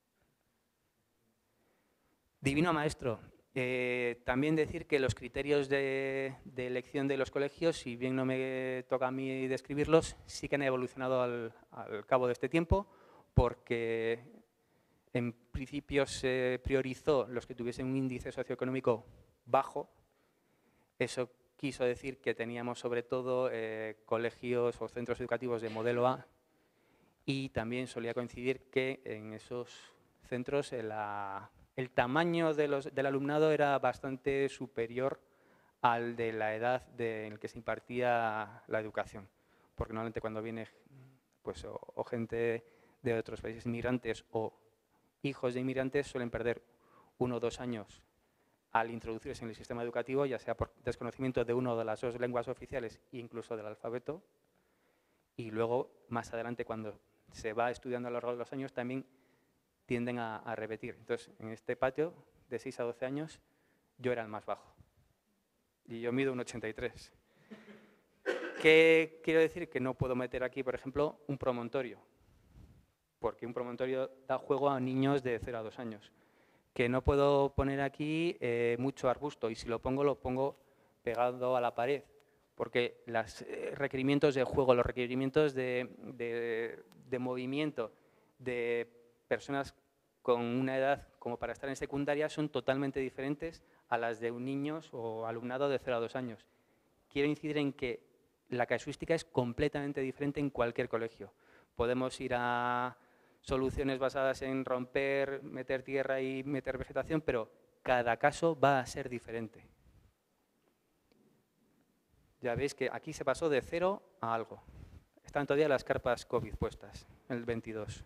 Divino Maestro. También decir que los criterios de elección de los colegios, si bien no me toca a mí describirlos, sí que han evolucionado al cabo de este tiempo, porque en principio se priorizó los que tuviesen un índice socioeconómico bajo. Eso quiso decir que teníamos sobre todo colegios o centros educativos de modelo A y también solía coincidir que en esos centros el tamaño del alumnado era bastante superior al de la edad en la que se impartía la educación, porque normalmente cuando viene pues, o gente de otros países inmigrantes o hijos de inmigrantes suelen perder 1 o 2 años al introducirse en el sistema educativo, ya sea por desconocimiento de una de las 2 lenguas oficiales e incluso del alfabeto, y luego, más adelante, cuando se va estudiando a lo largo de los años, también tienden a repetir. Entonces, en este patio, de 6 a 12 años, yo era el más bajo. Y yo mido 1,83. ¿Qué quiero decir? Que no puedo meter aquí, por ejemplo, un promontorio, porque un promontorio da juego a niños de 0 a 2 años. Que no puedo poner aquí mucho arbusto, y si lo pongo pegado a la pared, porque los requerimientos de juego, los requerimientos de movimiento de personas con una edad como para estar en secundaria son totalmente diferentes a las de un niño o alumnado de 0 a 2 años. Quiero incidir en que la casuística es completamente diferente en cualquier colegio. Podemos ir a soluciones basadas en romper, meter tierra y meter vegetación, pero cada caso va a ser diferente. Ya veis que aquí se pasó de 0 a algo. Están todavía las carpas COVID puestas, en el 22.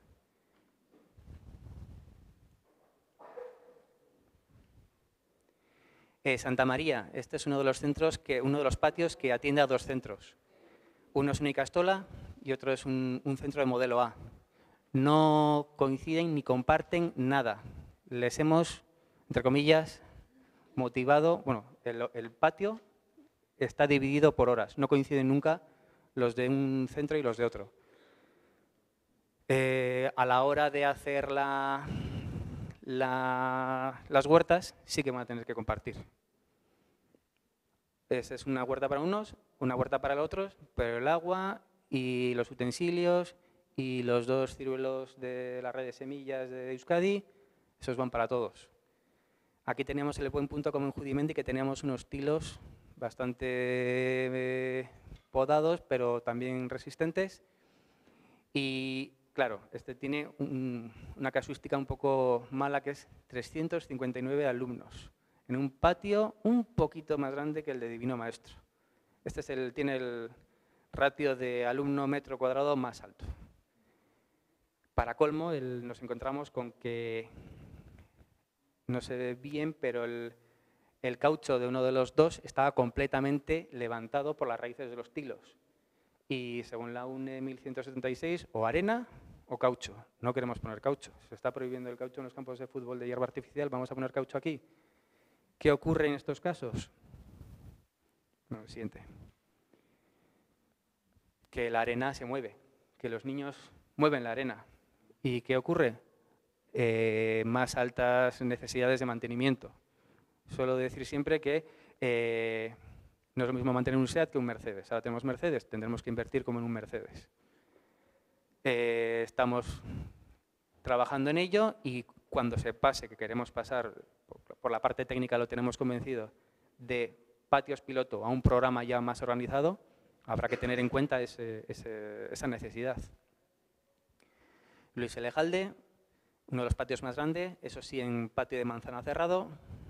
Santa María, este es uno de los patios que atiende a 2 centros. Uno es Unicastola y otro es un centro de modelo A. No coinciden ni comparten nada. Les hemos, entre comillas, motivado. Bueno, el patio está dividido por horas. No coinciden nunca los de un centro y los de otro. A la hora de hacer las huertas, sí que van a tener que compartir. Esa es una huerta para unos, una huerta para los otros, pero el agua y los utensilios y los 2 ciruelos de la red de semillas de Euskadi, esos van para todos. Aquí teníamos el buen punto como en Judimendi, que teníamos unos tilos bastante podados, pero también resistentes. Y claro, este tiene una casuística un poco mala, que es 359 alumnos, en un patio un poquito más grande que el de Divino Maestro. Este tiene el ratio de alumno metro cuadrado más alto. Para colmo, nos encontramos con que, no se ve bien, pero el caucho de uno de los 2 estaba completamente levantado por las raíces de los tilos. Y según la UNE 1176, o arena o caucho. No queremos poner caucho. Se está prohibiendo el caucho en los campos de fútbol de hierba artificial. ¿Vamos a poner caucho aquí? ¿Qué ocurre en estos casos? Bueno, el siguiente. Que la arena se mueve, que los niños mueven la arena. ¿Y qué ocurre? Más altas necesidades de mantenimiento. Suelo decir siempre que no es lo mismo mantener un SEAT que un Mercedes. Ahora tenemos Mercedes, tendremos que invertir como en un Mercedes. Estamos trabajando en ello y cuando se pase, que queremos pasar, por la parte técnica lo tenemos convencido, de patios piloto a un programa ya más organizado, habrá que tener en cuenta esa necesidad. Luis Elejalde, uno de los patios más grandes, eso sí, en patio de manzana cerrado,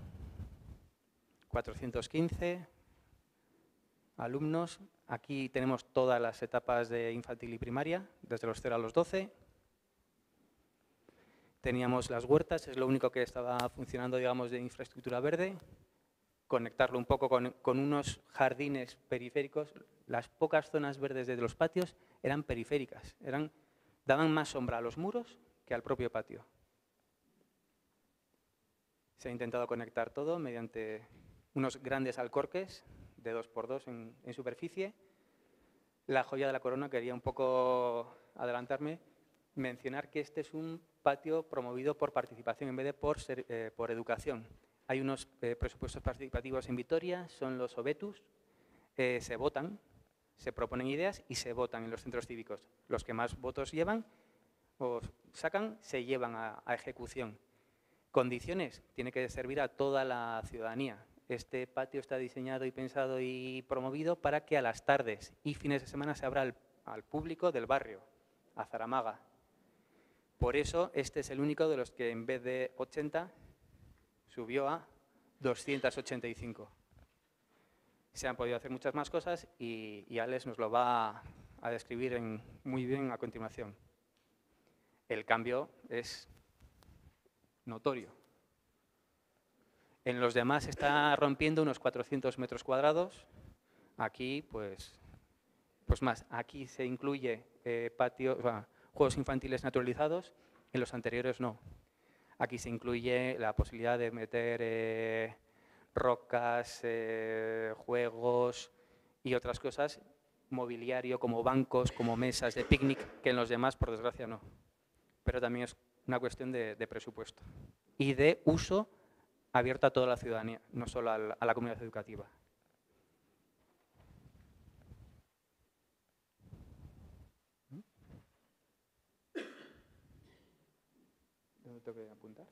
415 alumnos. Aquí tenemos todas las etapas de infantil y primaria, desde los 0 a los 12. Teníamos las huertas, es lo único que estaba funcionando, digamos, de infraestructura verde. Conectarlo un poco con unos jardines periféricos. Las pocas zonas verdes de los patios eran periféricas, daban más sombra a los muros que al propio patio. Se ha intentado conectar todo mediante unos grandes alcorques de 2x2 en superficie. La joya de la corona, quería un poco adelantarme, mencionar que este es un patio promovido por participación en vez de por educación. Hay unos presupuestos participativos en Vitoria, son los Obetus, se votan, se proponen ideas y se votan en los centros cívicos. Los que más votos llevan o sacan se llevan a ejecución. Condiciones, tiene que servir a toda la ciudadanía. Este patio está diseñado y pensado y promovido para que a las tardes y fines de semana se abra al público del barrio, a Zaramaga. Por eso, este es el único de los que en vez de 80 subió a 285. Se han podido hacer muchas más cosas y Alex nos lo va a describir muy bien a continuación. El cambio es notorio. En los demás se está rompiendo unos 400 metros cuadrados. Aquí, pues más. Aquí se incluye juegos infantiles naturalizados. En los anteriores no. Aquí se incluye la posibilidad de meter rocas, juegos y otras cosas, mobiliario como bancos, como mesas de picnic, que en los demás, por desgracia, no. Pero también es una cuestión de presupuesto y de uso abierto a toda la ciudadanía, no solo a la comunidad educativa. ¿Dónde tengo que apuntar?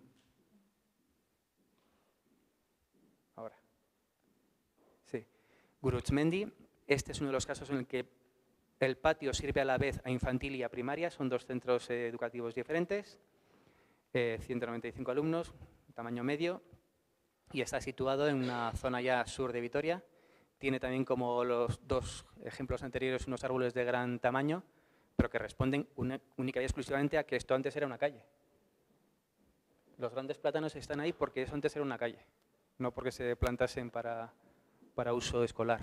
Ahora. Sí. Gurutxmendi, este es uno de los casos en el que el patio sirve a la vez a infantil y a primaria. Son dos centros educativos diferentes, 195 alumnos, tamaño medio, y está situado en una zona ya sur de Vitoria. Tiene también, como los dos ejemplos anteriores, unos árboles de gran tamaño, pero que responden única y exclusivamente a que esto antes era una calle. Los grandes plátanos están ahí porque eso antes era una calle, no porque se plantasen para uso escolar.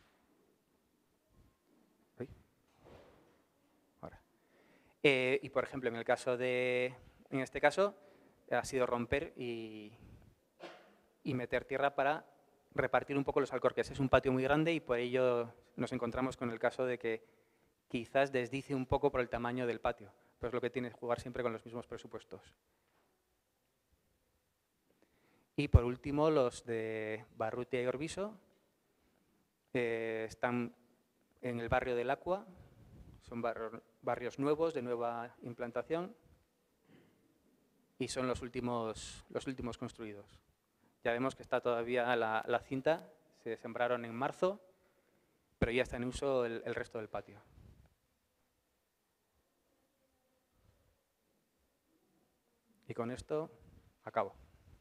Ahora. Y, por ejemplo, en este caso, ha sido romper y meter tierra para repartir un poco los alcorques. Es un patio muy grande y por ello nos encontramos con el caso de que quizás desdice un poco por el tamaño del patio, pero es lo que tiene que jugar siempre con los mismos presupuestos. Y por último, los de Barrutia y Orbiso están en el barrio del Acua, son barrios nuevos, de nueva implantación, y son los últimos construidos. Ya vemos que está todavía la cinta, se sembraron en marzo, pero ya está en uso el resto del patio. Y con esto acabo.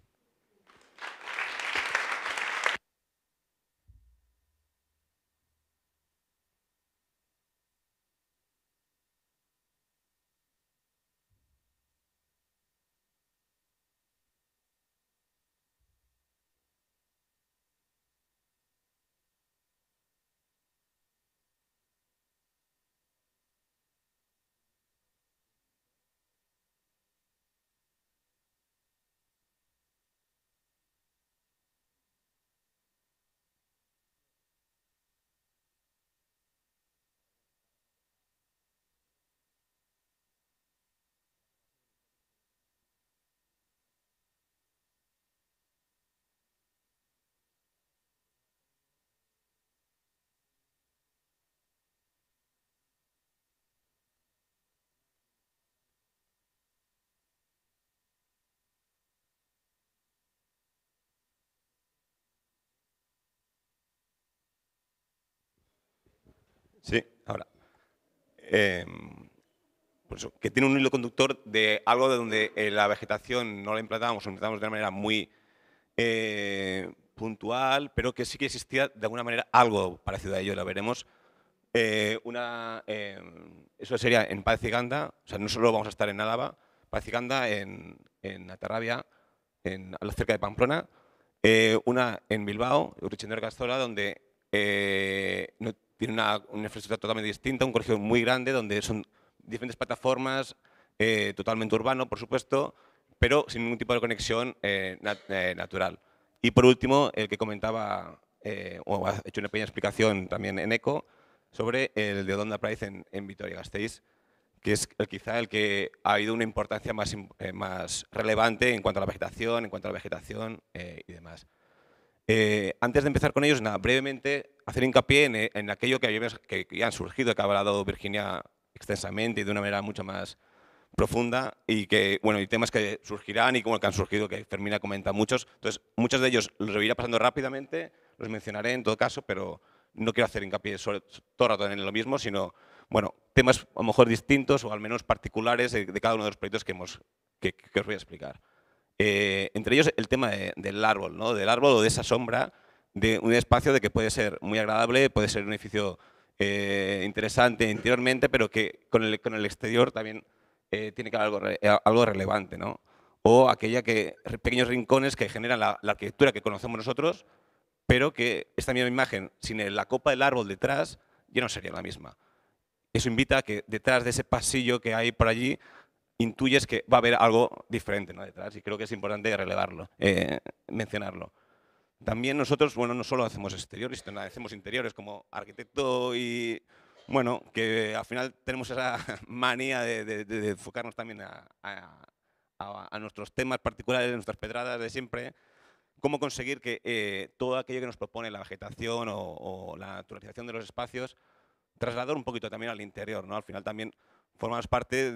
Sí, ahora. Por eso, que tiene un hilo conductor de algo de donde la vegetación no la implantamos, o la implantamos de una manera muy puntual, pero que sí que existía de alguna manera algo parecido a ello, lo veremos. Eso sería en Paz y Ganda, o sea, no solo vamos a estar en Álava, Paz y Ganda, en Atarrabia, cerca de Pamplona, una en Bilbao, Urrichindor Castola, donde no, tiene una infraestructura totalmente distinta, un colegio muy grande, donde son diferentes plataformas, totalmente urbano, por supuesto, pero sin ningún tipo de conexión natural. Y por último, el que comentaba, o ha hecho una pequeña explicación también en ECO, sobre el de Odonda Price en Vitoria-Gasteiz, que es quizá el que ha habido una importancia más relevante en cuanto a la vegetación, y demás. Antes de empezar con ellos, nada, brevemente hacer hincapié en aquello que ya han surgido, que ha hablado Virginia extensamente y de una manera mucho más profunda, y que, bueno, y temas que surgirán y como que han surgido, que Fermina comenta muchos. Entonces, muchos de ellos los iré pasando rápidamente, los mencionaré en todo caso, pero no quiero hacer hincapié todo el rato en lo mismo, sino bueno, temas a lo mejor distintos o al menos particulares de cada uno de los proyectos que os voy a explicar. Entre ellos el tema del árbol, ¿no? Del árbol o de esa sombra, de un espacio de que puede ser muy agradable, puede ser un edificio interesante interiormente, pero que con el exterior también tiene que haber algo relevante, ¿no? O pequeños rincones que generan la arquitectura que conocemos nosotros, pero que esta misma imagen, sin la copa del árbol detrás, ya no sería la misma. Eso invita a que detrás de ese pasillo que hay por allí, intuyes que va a haber algo diferente, ¿no? Detrás, y creo que es importante relevarlo, mencionarlo. También nosotros, bueno, no solo hacemos exteriores, sino hacemos interiores como arquitecto y, bueno, que al final tenemos esa manía de enfocarnos también a nuestros temas particulares, nuestras pedradas de siempre, cómo conseguir que todo aquello que nos propone la vegetación o la naturalización de los espacios, trasladar un poquito también al interior, ¿no? Al final también formamos parte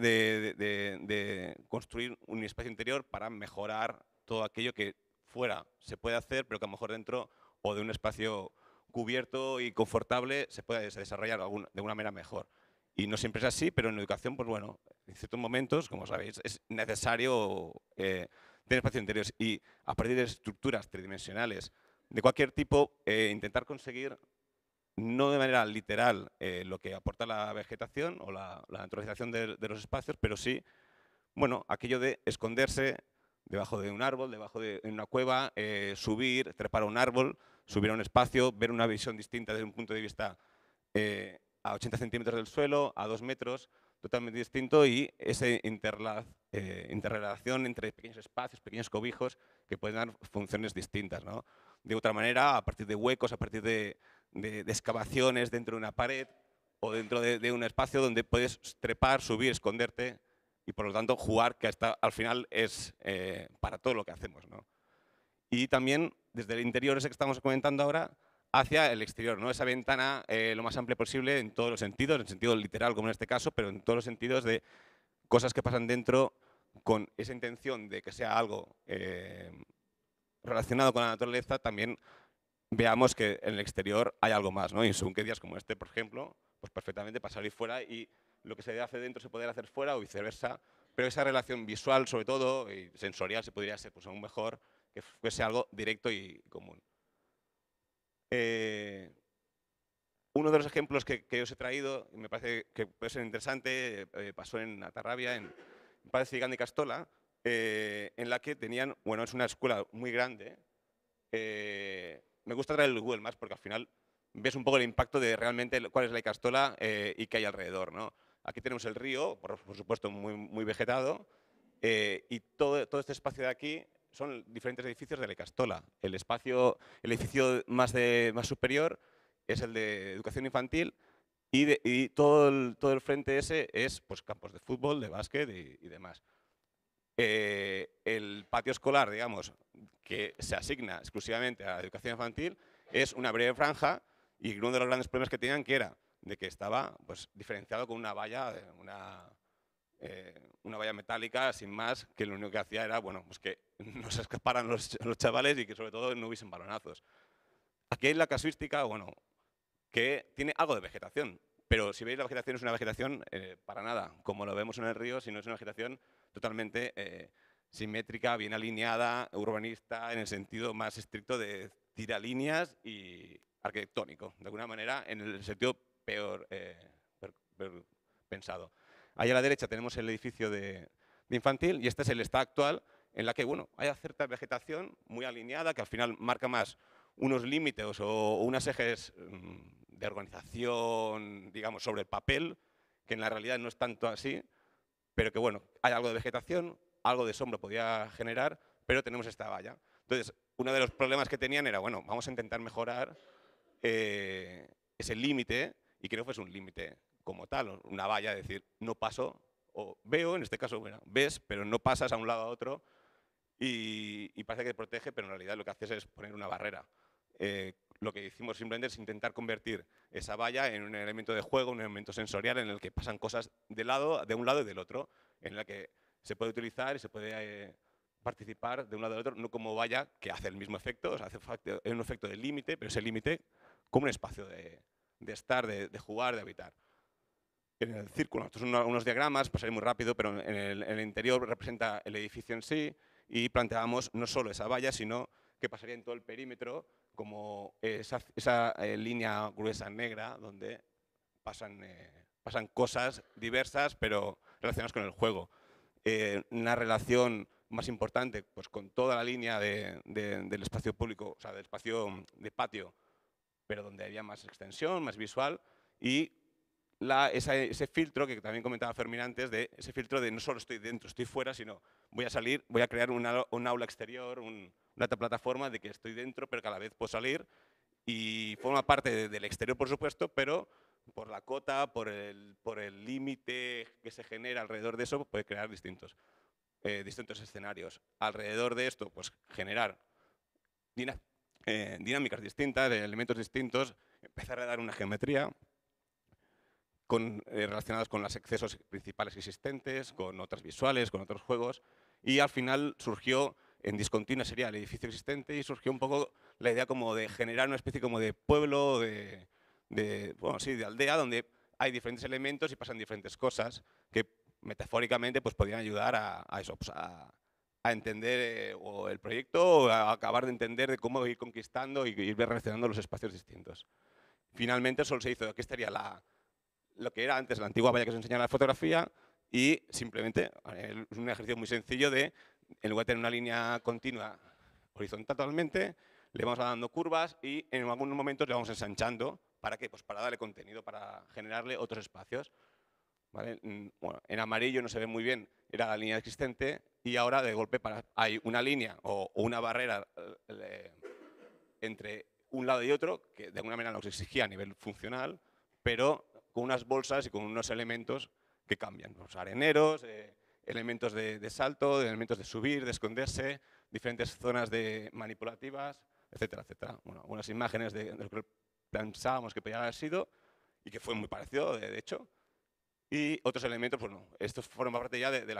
de construir un espacio interior para mejorar todo aquello que fuera se puede hacer, pero que a lo mejor dentro o de un espacio cubierto y confortable se puede desarrollar de una manera mejor. Y no siempre es así, pero en educación, pues bueno, en ciertos momentos, como sabéis, es necesario tener espacios interiores y a partir de estructuras tridimensionales de cualquier tipo, intentar conseguir, no de manera literal, lo que aporta la vegetación o la naturalización de los espacios, pero sí, bueno, aquello de esconderse debajo de un árbol, en una cueva, subir, trepar a un árbol, subir a un espacio, ver una visión distinta desde un punto de vista a 80 centímetros del suelo, a 2 metros, totalmente distinto, y esa interrelación entre pequeños espacios, pequeños cobijos, que pueden dar funciones distintas, ¿no? De otra manera, a partir de huecos, a partir de excavaciones dentro de una pared o dentro de un espacio donde puedes trepar, subir, esconderte y por lo tanto jugar, que hasta al final es para todo lo que hacemos, ¿no? Y también desde el interior, ese que estamos comentando ahora, hacia el exterior, ¿no? Esa ventana lo más amplia posible en todos los sentidos, en el sentido literal como en este caso, pero en todos los sentidos de cosas que pasan dentro con esa intención de que sea algo relacionado con la naturaleza, también veamos que en el exterior hay algo más, ¿no? Y según qué días como este, por ejemplo, pues perfectamente para salir fuera y lo que se hace dentro se puede hacer fuera o viceversa, pero esa relación visual sobre todo y sensorial se podría ser pues aún mejor que fuese algo directo y común. Uno de los ejemplos que os he traído, y me parece que puede ser interesante, pasó en Atarrabia, en Padre Ciganda y Castola, en la que tenían, bueno, es una escuela muy grande. Me gusta traer el Google Maps porque al final ves un poco el impacto de realmente cuál es la Icastola y qué hay alrededor, ¿no? Aquí tenemos el río, por supuesto muy vegetado, y todo este espacio de aquí son diferentes edificios de la Icastola. El edificio más superior es el de educación infantil y todo el frente ese es pues, campos de fútbol, de básquet y demás. El patio escolar, digamos, que se asigna exclusivamente a la educación infantil, es una breve franja y uno de los grandes problemas que tenían que era de que estaba pues, diferenciado con una valla metálica sin más, que lo único que hacía era bueno, pues que no se escaparan los chavales y que sobre todo no hubiesen balonazos. Aquí hay la casuística, bueno, que tiene algo de vegetación, pero si veis la vegetación es una vegetación para nada, como lo vemos en el río, sino es una vegetación totalmente simétrica, bien alineada, urbanista, en el sentido más estricto de tiralíneas y arquitectónico, de alguna manera en el sentido peor pensado. Ahí a la derecha tenemos el edificio de infantil y este es el estado actual en la que bueno, hay cierta vegetación muy alineada que al final marca más unos límites o unos ejes de organización, digamos, sobre el papel, que en la realidad no es tanto así, pero que bueno, hay algo de vegetación, algo de sombra podía generar, pero tenemos esta valla. Entonces, uno de los problemas que tenían era, bueno, vamos a intentar mejorar ese límite y que no fuese un límite como tal, una valla, es decir, no paso, o veo, en este caso, bueno, ves, pero no pasas a un lado a otro y parece que te protege, pero en realidad lo que haces es poner una barrera. Lo que hicimos simplemente es intentar convertir esa valla en un elemento de juego, un elemento sensorial en el que pasan cosas de un lado y del otro, en la que se puede utilizar y se puede participar de un lado y del otro, no como valla que hace el mismo efecto, o sea, hace un efecto de límite, pero ese límite como un espacio de estar, de jugar, de habitar. en el círculo. Estos son unos diagramas, pasaré muy rápido, pero en el interior representa el edificio en sí y planteábamos no solo esa valla, sino que pasaría en todo el perímetro como esa línea gruesa negra donde pasan cosas diversas, pero relacionadas con el juego. Una relación más importante pues, con toda la línea del espacio público, o sea, del espacio de patio, pero donde había más extensión, más visual, y ese filtro que también comentaba Fermín antes, de ese filtro de no solo estoy dentro, estoy fuera, sino voy a salir, voy a crear un aula exterior, una plataforma de que estoy dentro, pero que a la vez puedo salir, y forma parte del exterior, por supuesto, pero por la cota, por el límite que se genera alrededor de eso, puede crear distintos escenarios. Alrededor de esto, pues generar dinámicas distintas, elementos distintos, empezar a dar una geometría relacionadas con los accesos principales existentes, con otras visuales, con otros juegos, y al final surgió, en discontinua sería el edificio existente, y surgió un poco la idea como de generar una especie como de pueblo, de aldea, donde hay diferentes elementos y pasan diferentes cosas que metafóricamente pues, podrían ayudar a eso, pues, a entender o el proyecto o a acabar de entender de cómo ir conquistando y ir relacionando los espacios distintos. Finalmente solo se hizo, aquí estaría lo que era antes la antigua valla que se enseñaba en la fotografía y simplemente es un ejercicio muy sencillo de, en lugar de tener una línea continua horizontal totalmente, le vamos dando curvas y en algunos momentos le vamos ensanchando. ¿Para qué? Pues para darle contenido, para generarle otros espacios. ¿Vale? Bueno, en amarillo no se ve muy bien, era la línea existente y ahora de golpe hay una línea o una barrera entre un lado y otro que de alguna manera nos exigía a nivel funcional, pero con unas bolsas y con unos elementos que cambian. Los areneros, elementos de salto, elementos de subir, de esconderse, diferentes zonas manipulativas, etcétera, etcétera. Bueno, algunas imágenes de lo que pensábamos que podía haber sido y que fue muy parecido, de hecho. Y otros elementos, pues no, estos fueron parte ya de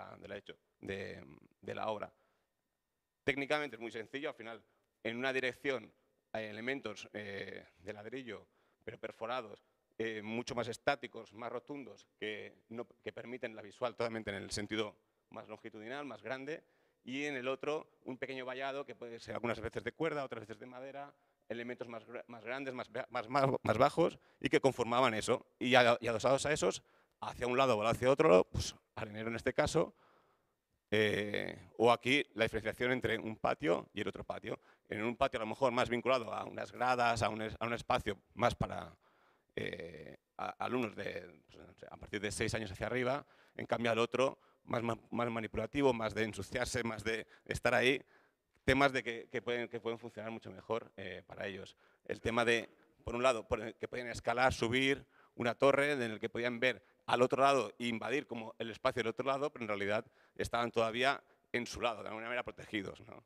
la obra. Técnicamente es muy sencillo, al final, en una dirección hay elementos de ladrillo, pero perforados, mucho más estáticos, más rotundos, que permiten la visual totalmente en el sentido más longitudinal, más grande, y en el otro un pequeño vallado que puede ser algunas veces de cuerda, otras veces de madera, elementos más grandes, más bajos, y que conformaban eso. Y adosados a esos, hacia un lado o hacia otro, pues arenero en este caso, o aquí la diferenciación entre un patio y el otro patio. En un patio a lo mejor más vinculado a unas gradas, a un espacio más para alumnos a partir de 6 años hacia arriba, en cambio al otro más manipulativo, más de ensuciarse, más de estar ahí, temas que pueden funcionar mucho mejor para ellos. El tema de, por un lado, que pueden escalar, subir una torre en el que podían ver al otro lado e invadir como el espacio del otro lado, pero en realidad estaban todavía en su lado, de alguna manera protegidos, ¿no?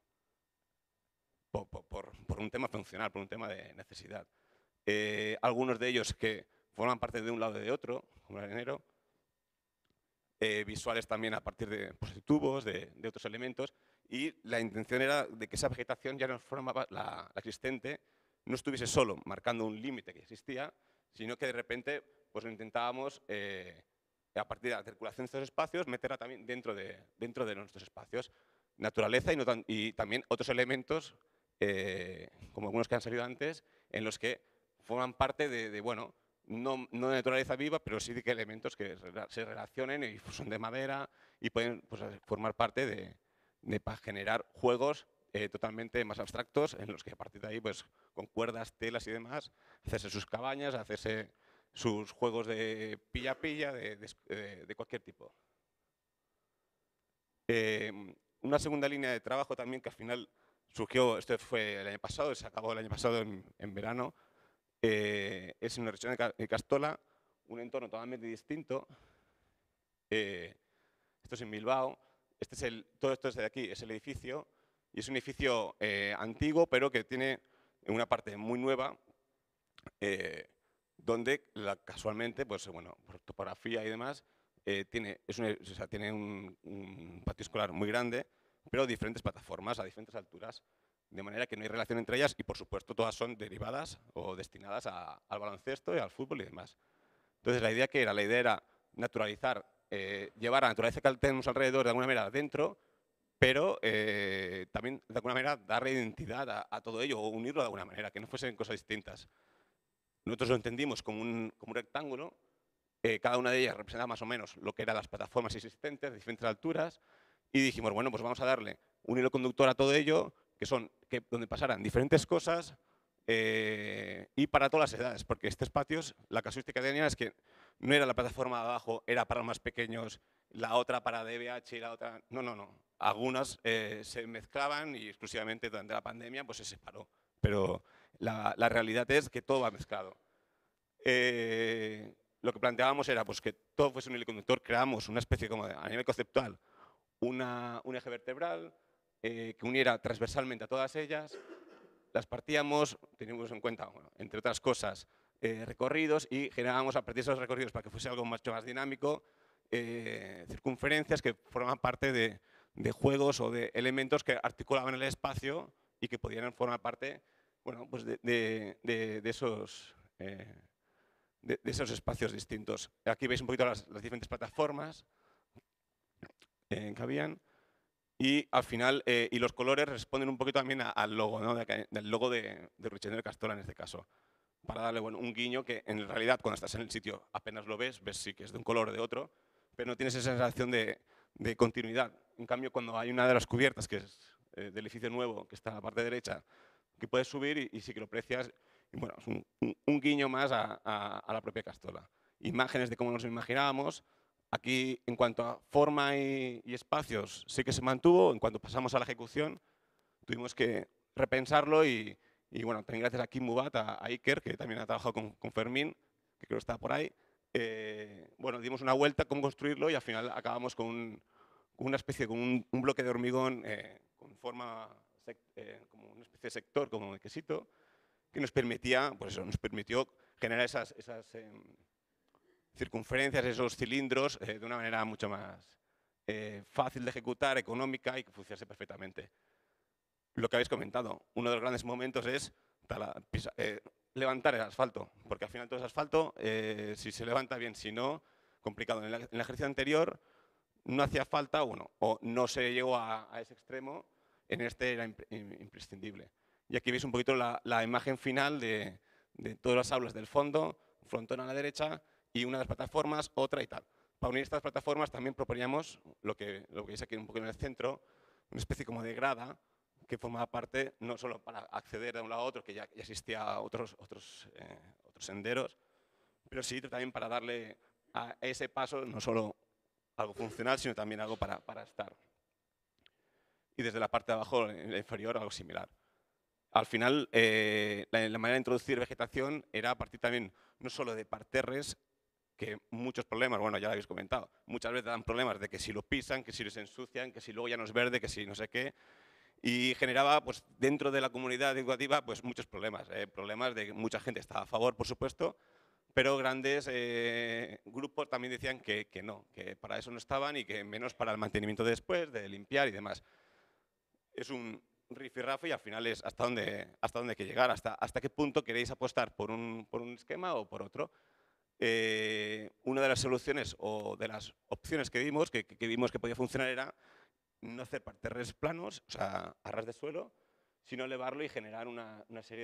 Por un tema funcional, por un tema de necesidad. Algunos de ellos que forman parte de un lado y de otro, como el arenero, visuales también a partir de tubos, de otros elementos, y la intención era de que esa vegetación ya no formaba la existente, no estuviese solo marcando un límite que existía, sino que de repente pues intentábamos, a partir de la circulación de estos espacios, meterla también dentro de nuestros espacios. Naturaleza y también otros elementos, como algunos que han salido antes, en los que forman parte de bueno, no de naturaleza viva, pero sí de que elementos que se relacionen y son de madera y pueden pues, formar parte para generar juegos totalmente más abstractos en los que a partir de ahí, pues, con cuerdas, telas y demás, hacerse sus cabañas, hacerse sus juegos de pilla-pilla, de cualquier tipo. Una segunda línea de trabajo también que al final surgió, esto fue el año pasado, se acabó el año pasado en verano, es una región de Castola, un entorno totalmente distinto. Esto es en Bilbao, todo esto desde aquí es el edificio, y es un edificio antiguo, pero que tiene una parte muy nueva, donde casualmente, pues, bueno, por topografía y demás, tiene un patio escolar muy grande, pero diferentes plataformas a diferentes alturas, de manera que no hay relación entre ellas y, por supuesto, todas son derivadas o destinadas al baloncesto y al fútbol y demás. Entonces, la idea que era, la idea era naturalizar, llevar a la naturaleza que tenemos alrededor de alguna manera dentro, pero también de alguna manera darle identidad a todo ello o unirlo de alguna manera, que no fuesen cosas distintas. Nosotros lo entendimos como un rectángulo, cada una de ellas representaba más o menos lo que eran las plataformas existentes de diferentes alturas y dijimos, bueno, pues vamos a darle un hilo conductor a todo ello, donde pasaran diferentes cosas y para todas las edades, porque estos patios, la casuística que tenían es que no era la plataforma de abajo, era para los más pequeños, la otra para DBH y la otra... No. Algunas se mezclaban y exclusivamente durante la pandemia pues se separó. Pero la realidad es que todo va mezclado. Lo que planteábamos era pues, que todo fuese un hilo conductor, creamos una especie como a nivel conceptual, un eje vertebral que uniera transversalmente a todas ellas, las partíamos, teníamos en cuenta, bueno, entre otras cosas, recorridos y generábamos a partir de esos recorridos para que fuese algo mucho más dinámico, circunferencias que forman parte de juegos o de elementos que articulaban el espacio y que podían formar parte bueno, pues de esos espacios distintos. Aquí veis un poquito las diferentes plataformas que habían. Y al final, y los colores responden un poquito también al logo, ¿no? Del logo de Urrichindero de Castola en este caso. Para darle bueno, un guiño que en realidad cuando estás en el sitio apenas lo ves sí que es de un color o de otro, pero no tienes esa sensación de continuidad. En cambio, cuando hay una de las cubiertas, que es del edificio nuevo, que está a la parte derecha, que puedes subir y sí que lo aprecias, y bueno, es un guiño más a la propia Castola. Imágenes de cómo nos imaginábamos. Aquí, en cuanto a forma y espacios, sí que se mantuvo. En cuanto pasamos a la ejecución, tuvimos que repensarlo y bueno, también gracias a Kim Mubat, a Iker, que también ha trabajado con Fermín, que creo que está por ahí, bueno, dimos una vuelta a cómo construirlo y al final acabamos con una especie, con un bloque de hormigón con forma, como una especie de sector, como de quesito, que nos permitía, pues eso, nos permitió generar esas circunferencias, esos cilindros, de una manera mucho más fácil de ejecutar, económica y que funcionase perfectamente. Lo que habéis comentado, uno de los grandes momentos es levantar el asfalto, porque al final todo es asfalto, si se levanta bien, si no, complicado. En el ejercicio anterior no hacía falta, bueno, o no se llegó a ese extremo, en este era imprescindible. Y aquí veis un poquito la imagen final de todas las aulas del fondo, frontón a la derecha, y una de las plataformas, otra y tal. Para unir estas plataformas también proponíamos lo que veis aquí un poco en el centro, una especie como de grada que formaba parte no solo para acceder de un lado a otro, que ya existía otros senderos, pero sí también para darle a ese paso no solo algo funcional, sino también algo para estar. Y desde la parte de abajo, en la inferior, algo similar. Al final, la manera de introducir vegetación era a partir también no solo de parterres, que muchos problemas, bueno, ya lo habéis comentado, muchas veces dan problemas de que si lo pisan, que si les ensucian, que si luego ya no es verde, que si no sé qué, y generaba pues, dentro de la comunidad educativa pues, muchos problemas, problemas de que mucha gente estaba a favor, por supuesto, pero grandes grupos también decían que no, que para eso no estaban y que menos para el mantenimiento de después, de limpiar y demás. Es un rifirrafe y al final es hasta dónde hay que llegar, hasta qué punto queréis apostar por un esquema o por otro. Una de las soluciones o de las opciones que vimos, que vimos que podía funcionar era no hacer parterres planos, o sea, a ras de suelo, sino elevarlo y generar una serie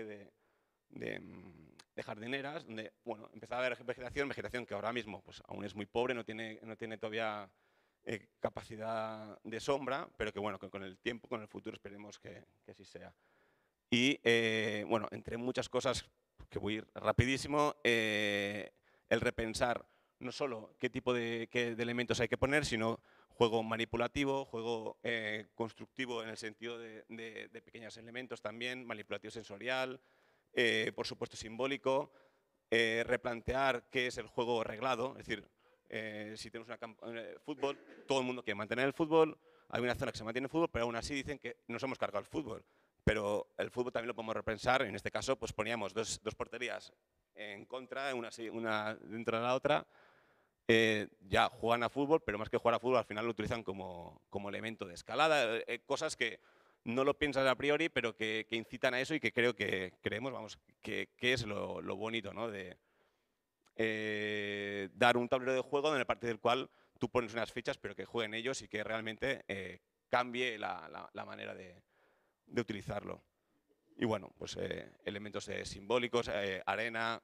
de jardineras donde, bueno, empezaba a haber vegetación que ahora mismo pues, aún es muy pobre, no tiene todavía capacidad de sombra, pero que, bueno, que con el tiempo, con el futuro, esperemos que así sea. Y, bueno, entre muchas cosas, que voy a ir rapidísimo, el repensar no solo qué tipo de elementos hay que poner, sino juego manipulativo, juego constructivo en el sentido de pequeños elementos también, manipulativo sensorial, por supuesto simbólico, replantear qué es el juego reglado, es decir, si tenemos fútbol, todo el mundo quiere mantener el fútbol, hay una zona que se mantiene el fútbol, pero aún así dicen que nos hemos cargado el fútbol. Pero el fútbol también lo podemos repensar, en este caso pues poníamos dos porterías en contra, una dentro de la otra, ya juegan a fútbol, pero más que jugar a fútbol al final lo utilizan como elemento de escalada, cosas que no lo piensas a priori, pero que incitan a eso y que creemos, vamos, que es lo bonito, ¿no? de dar un tablero de juego en el partir del cual tú pones unas fichas, pero que jueguen ellos y que realmente cambie la manera de utilizarlo. Y bueno, pues elementos simbólicos, arena,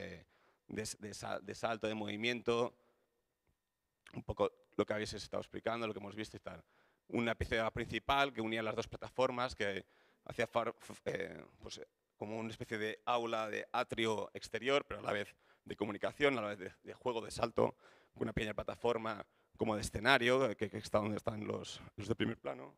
de salto, de movimiento, un poco lo que habéis estado explicando, lo que hemos visto y tal. Una pieza principal que unía las dos plataformas, que hacía pues, como una especie de aula de atrio exterior, pero a la vez de comunicación, a la vez de juego, de salto, con una pequeña plataforma como de escenario, que está donde están los de primer plano.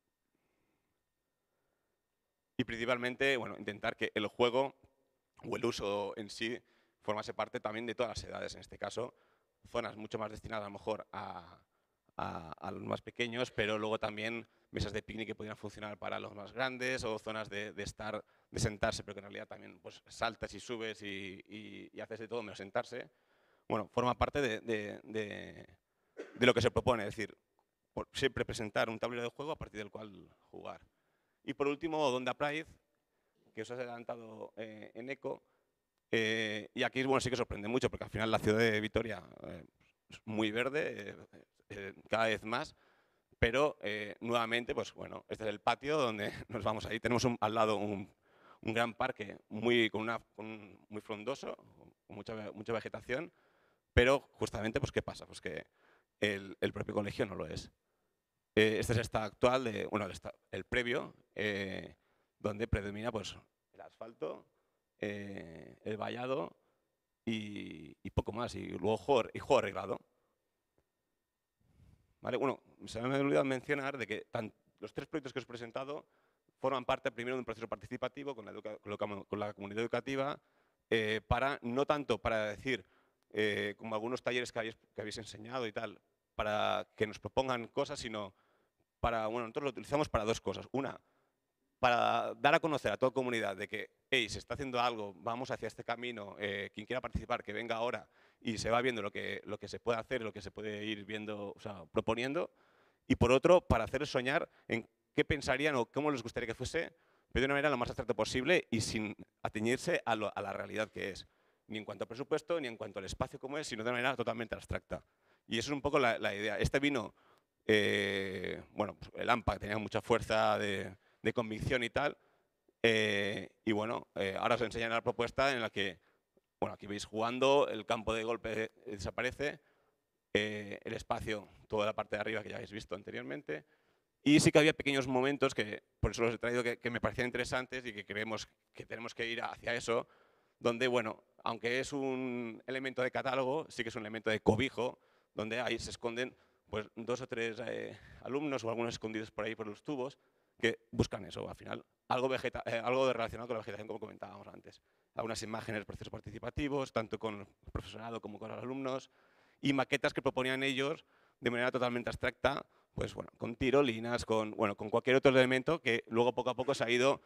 Y principalmente, bueno, intentar que el juego o el uso en sí formase parte también de todas las edades, en este caso, zonas mucho más destinadas a lo mejor a los más pequeños, pero luego también mesas de picnic que pudieran funcionar para los más grandes, o zonas de sentarse, pero que en realidad también pues, saltas y subes y haces de todo menos sentarse. Bueno, forma parte de lo que se propone, es decir, siempre presentar un tablero de juego a partir del cual jugar. Y por último, Donda Pride, que os has adelantado en ECO. Y aquí bueno, sí que sorprende mucho, porque al final la ciudad de Vitoria es muy verde, cada vez más, pero nuevamente, pues bueno, este es el patio donde nos vamos ahí. Tenemos al lado un gran parque muy frondoso, con mucha vegetación, pero justamente, pues ¿qué pasa? Pues que el propio colegio no lo es. Este es el estado actual, el previo, donde predomina pues, el asfalto, el vallado y poco más, y luego juego arreglado. ¿Vale? Bueno, se me ha olvidado mencionar de que los tres proyectos que os he presentado forman parte primero de un proceso participativo con la comunidad educativa, no tanto para decir, como algunos talleres que habéis enseñado y tal, para que nos propongan cosas, sino nosotros lo utilizamos para dos cosas. Una, para dar a conocer a toda comunidad de que hey, se está haciendo algo, vamos hacia este camino, quien quiera participar, que venga ahora y se va viendo lo que se puede hacer, lo que se puede ir viendo, o sea, proponiendo. Y por otro, para hacerles soñar en qué pensarían o cómo les gustaría que fuese, pero de una manera lo más abstracta posible y sin atañirse a la realidad que es. Ni en cuanto a presupuesto, ni en cuanto al espacio como es, sino de una manera totalmente abstracta. Y eso es un poco la idea. Este vino, bueno, pues el AMPA tenía mucha fuerza de convicción y tal. Y bueno, ahora os enseñaré la propuesta en la que, bueno, aquí veis jugando, el campo de golpe desaparece, el espacio, toda la parte de arriba que ya habéis visto anteriormente. Y sí que había pequeños momentos, que por eso los he traído, que me parecían interesantes y que creemos que tenemos que ir hacia eso, donde, bueno, aunque es un elemento de catálogo, sí que es un elemento de cobijo, donde ahí se esconden pues, 2 o 3 alumnos o algunos escondidos por ahí por los tubos, que buscan eso, al final, algo relacionado con la vegetación, como comentábamos antes. Algunas imágenes, procesos participativos, tanto con el profesorado como con los alumnos, y maquetas que proponían ellos de manera totalmente abstracta, pues bueno, con tirolinas, con cualquier otro elemento que luego poco a poco se ha ido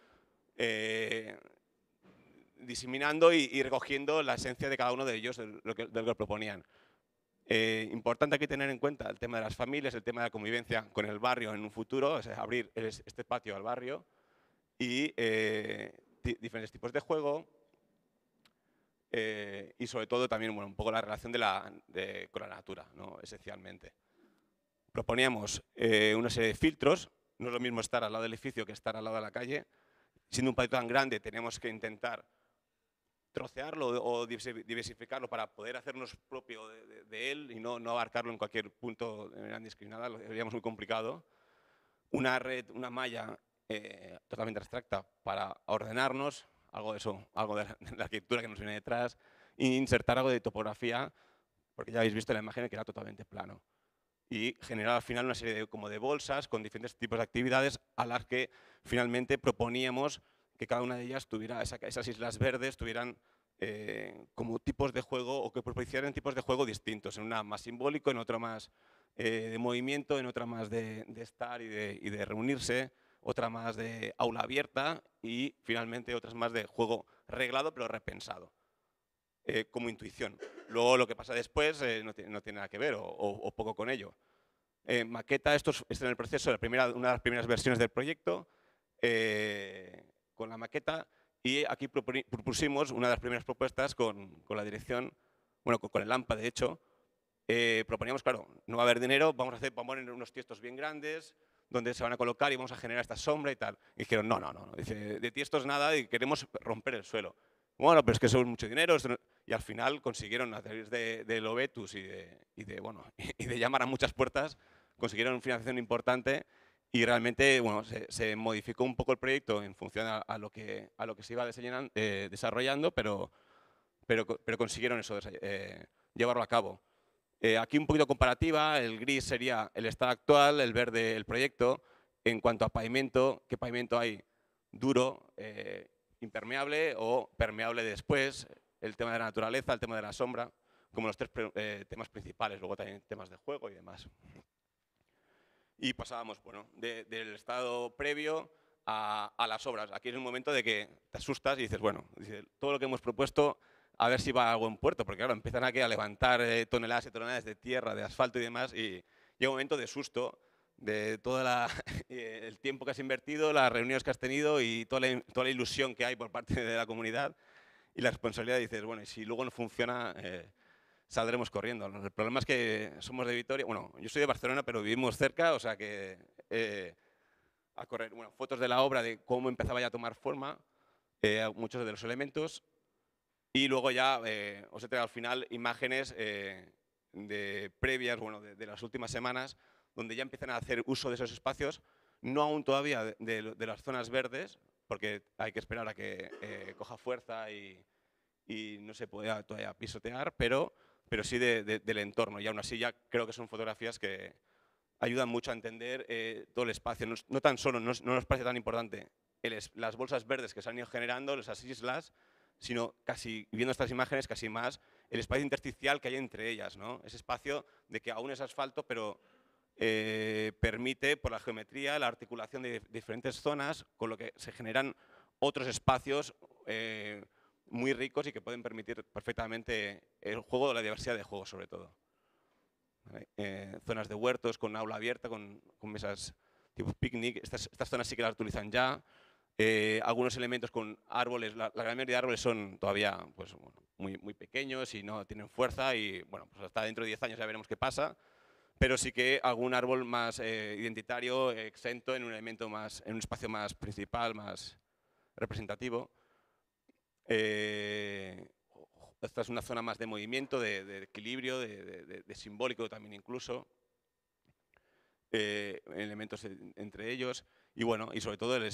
diseminando y recogiendo la esencia de cada uno de ellos, de lo que proponían. Importante aquí tener en cuenta el tema de las familias, el tema de la convivencia con el barrio en un futuro, o sea, abrir este patio al barrio y diferentes tipos de juego y sobre todo también un poco la relación con la natura, ¿no? Esencialmente. Proponíamos una serie de filtros, no es lo mismo estar al lado del edificio que estar al lado de la calle. Siendo un patio tan grande tenemos que intentar trocearlo o diversificarlo para poder hacernos propio de él y no abarcarlo en cualquier punto de manera indiscriminada, lo veríamos muy complicado. Una red, una malla totalmente abstracta para ordenarnos, algo de la arquitectura que nos viene detrás, e insertar algo de topografía, porque ya habéis visto la imagen que era totalmente plano. Y generar al final una serie de bolsas con diferentes tipos de actividades a las que finalmente proponíamos que cada una de ellas tuviera, esas islas verdes tuvieran como tipos de juego o que propiciaran tipos de juego distintos, en una más simbólico, en otra más de movimiento, en otra más de estar y de reunirse, otra más de aula abierta y finalmente otras más de juego reglado pero repensado. Como intuición. Luego lo que pasa después no tiene nada que ver o poco con ello. Maqueta, esto es en el proceso, una de las primeras versiones del proyecto, con la maqueta, y aquí propusimos una de las primeras propuestas con la dirección bueno, con el AMPA de hecho, proponíamos, claro, no va a haber dinero, vamos a poner unos tiestos bien grandes, donde se van a colocar y vamos a generar esta sombra y tal. Y dijeron, no, dice, de tiestos nada y queremos romper el suelo. Bueno, pero es que eso es mucho dinero. Y al final consiguieron, a través de Lobetus y de llamar a muchas puertas, consiguieron financiación importante y realmente bueno, se modificó un poco el proyecto en función a lo que se iba desarrollando, pero consiguieron eso, llevarlo a cabo. Aquí un poquito comparativa, el gris sería el estado actual, el verde el proyecto. En cuanto a pavimento, ¿qué pavimento hay? Duro, impermeable o permeable después, el tema de la naturaleza, el tema de la sombra, como los tres temas principales, luego también temas de juego y demás. Y pasábamos bueno, del estado previo a las obras. Aquí es un momento de que te asustas y dices, bueno, todo lo que hemos propuesto, a ver si va a buen puerto, porque claro, empiezan aquí a levantar toneladas y toneladas de tierra, de asfalto y demás, y llega un momento de susto de todo el tiempo que has invertido, las reuniones que has tenido y toda la ilusión que hay por parte de la comunidad y la responsabilidad. Dices, bueno, y si luego no funciona, saldremos corriendo. El problema es que somos de Vitoria, bueno, yo soy de Barcelona, pero vivimos cerca, o sea que a correr, bueno, fotos de la obra, de cómo empezaba ya a tomar forma, muchos de los elementos, y luego ya os he traído al final imágenes de previas, bueno, de las últimas semanas, donde ya empiezan a hacer uso de esos espacios, no aún todavía de las zonas verdes, porque hay que esperar a que coja fuerza y no se pueda todavía pisotear, pero sí del entorno. Y aún así ya creo que son fotografías que ayudan mucho a entender todo el espacio. No tan solo, no nos parece tan importante las bolsas verdes que se han ido generando, esas islas, sino casi, viendo estas imágenes, casi más el espacio intersticial que hay entre ellas, ¿no? Ese espacio de que aún es asfalto, pero permite, por la geometría, la articulación de diferentes zonas, con lo que se generan otros espacios muy ricos y que pueden permitir perfectamente el juego, la diversidad de juegos sobre todo. ¿Vale? Zonas de huertos con aula abierta, con mesas tipo picnic, estas zonas sí que las utilizan ya. Algunos elementos con árboles, la gran mayoría de árboles son todavía pues, bueno, muy pequeños y no tienen fuerza y bueno, pues hasta dentro de 10 años ya veremos qué pasa, pero sí que algún árbol más identitario, exento, en un elemento más, en un espacio más principal, más representativo. Esta es una zona más de movimiento, de equilibrio, de simbólico también incluso. Elementos entre ellos y bueno, y sobre todo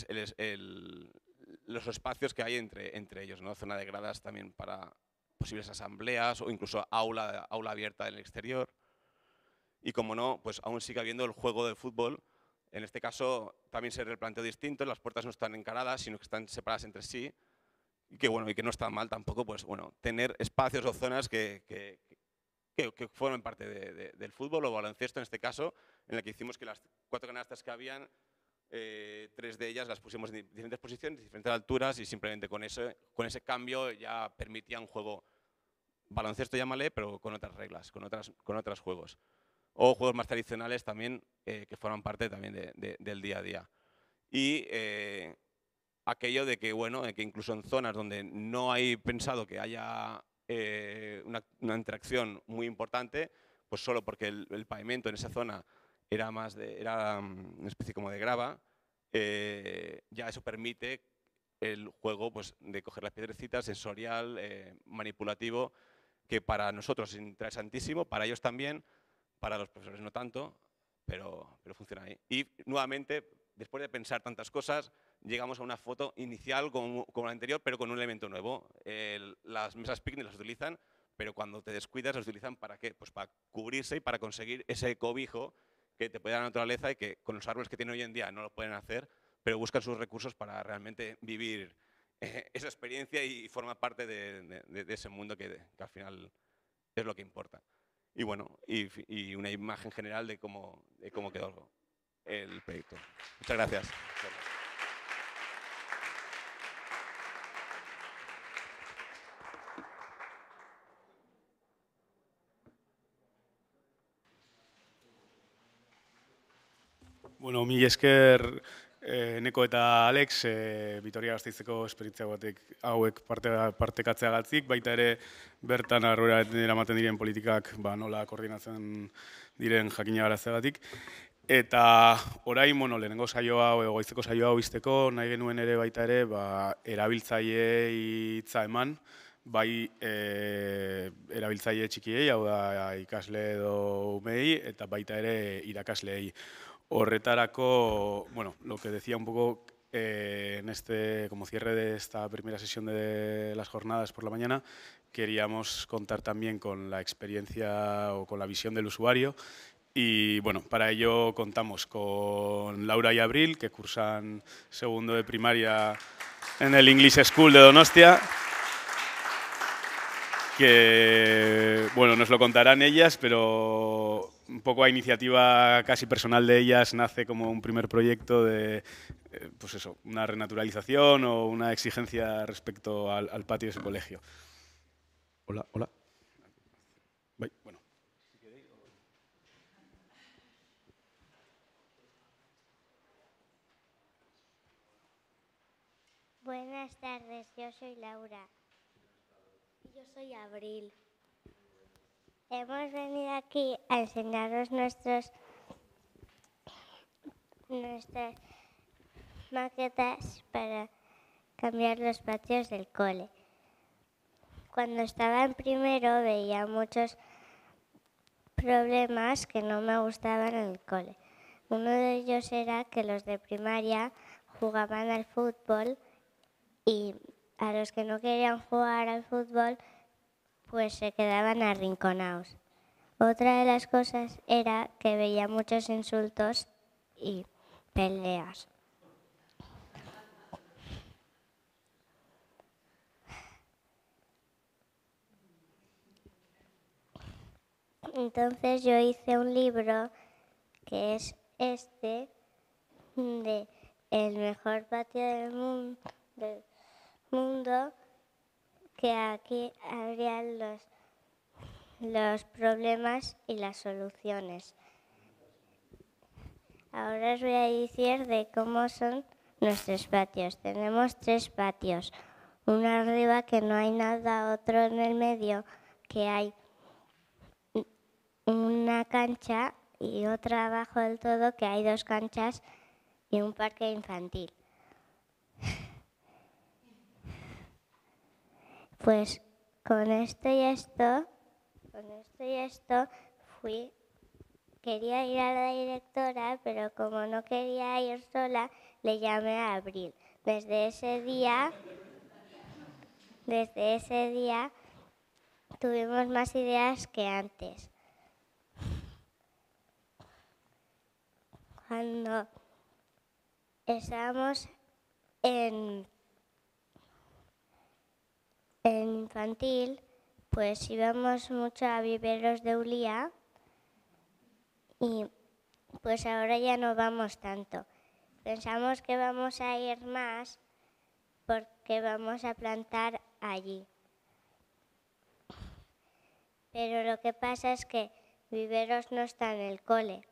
los espacios que hay entre ellos, ¿no? Zona de gradas también para posibles asambleas o incluso aula abierta en el exterior. Y como no, pues aún sigue habiendo el juego de fútbol. En este caso también se replanteó distinto, las puertas no están encaradas, sino que están separadas entre sí. Y que bueno, y que no está mal tampoco, pues bueno, tener espacios o zonas que formen parte del fútbol o baloncesto en este caso, en el que hicimos que las 4 canastas que habían, 3 de ellas las pusimos en diferentes posiciones, diferentes alturas y simplemente con ese cambio ya permitía un juego baloncesto, llámale, pero con otras reglas, con otros juegos. O juegos más tradicionales también que forman parte también del día a día. Y aquello de que, bueno, de que incluso en zonas donde no hay pensado que haya una interacción muy importante, pues solo porque el pavimento en esa zona era una especie como de grava, ya eso permite el juego pues, de coger las piedrecitas, sensorial, manipulativo, que para nosotros es interesantísimo, para ellos también, para los profesores no tanto, pero funciona ahí. Y nuevamente, después de pensar tantas cosas, llegamos a una foto inicial como la anterior, pero con un elemento nuevo. Las mesas picnic las utilizan, pero cuando te descuidas las utilizan ¿para qué? Pues para cubrirse y para conseguir ese cobijo que te puede dar la naturaleza y que con los árboles que tienen hoy en día no lo pueden hacer, pero buscan sus recursos para realmente vivir esa experiencia y formar parte de ese mundo que al final es lo que importa. Y bueno, y una imagen general de cómo quedó el proyecto. Muchas gracias. Bueno, mi esker Eneko eta Alex, Vitoria-Gasteizeko esperientzia hauek partekatzeagatik, baita ere bertan aurrera eramaten diren politikak nola koordinatzen diren jakina garatzeagatik. Eta orain, lehenengo saioa, goizeko saioa izteko, nahi genuen ere baita ere, erabiltzaileei hitza eman, bai erabiltzaile txikiei, hau da ikasle edo umei, eta baita ere irakasleei. Horretarako, lo que decía un poco como cierre de esta primera sesión de las jornadas por la mañana, queríamos contar también con la experiencia o con la visión del usuario. Y para ello contamos con Laura y Abril, que cursan segundo de primaria en el English School de Donostia, que nos lo contarán ellas, pero un poco a iniciativa casi personal de ellas nace como un primer proyecto de una renaturalización o una exigencia respecto al patio de su colegio. Hola. Bueno. Buenas tardes, yo soy Laura. Y yo soy Abril. Hemos venido aquí a enseñaros nuestras maquetas para cambiar los patios del cole. Cuando estaba en primero veía muchos problemas que no me gustaban en el cole. Uno de ellos era que los de primaria jugaban al fútbol y a los que no querían jugar al fútbol pues se quedaban arrinconados. Otra de las cosas era que veía muchos insultos y peleas. Entonces yo hice un libro que es de el mejor patio del mundo, que aquí habrían los problemas y las soluciones. Ahora os voy a decir de cómo son nuestros patios. Tenemos 3 patios. Uno arriba que no hay nada, otro en el medio que hay una cancha y otro abajo del todo que hay 2 canchas y un parque infantil. Pues con esto y esto quería ir a la directora, pero como no quería ir sola, le llamé a Abril. Desde ese día tuvimos más ideas que antes. Cuando estábamos en infantil, pues íbamos mucho a viveros de Ulia y pues ahora ya no vamos tanto. Pensamos que vamos a ir más porque vamos a plantar allí. Pero lo que pasa es que viveros no está en el cole.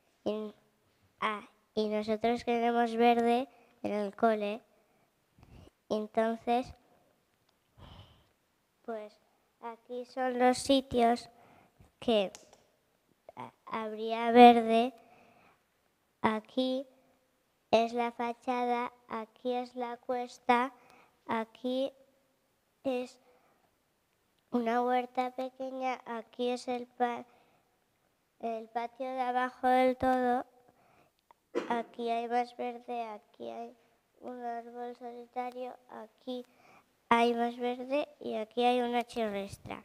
Y nosotros queremos verde en el cole. Entonces, pues aquí son los sitios que habría verde. Aquí es la fachada, aquí es la cuesta, aquí es una huerta pequeña, aquí es el patio de abajo del todo, aquí hay más verde, aquí hay un árbol solitario, aquí hay más verde y aquí hay una chirrestra.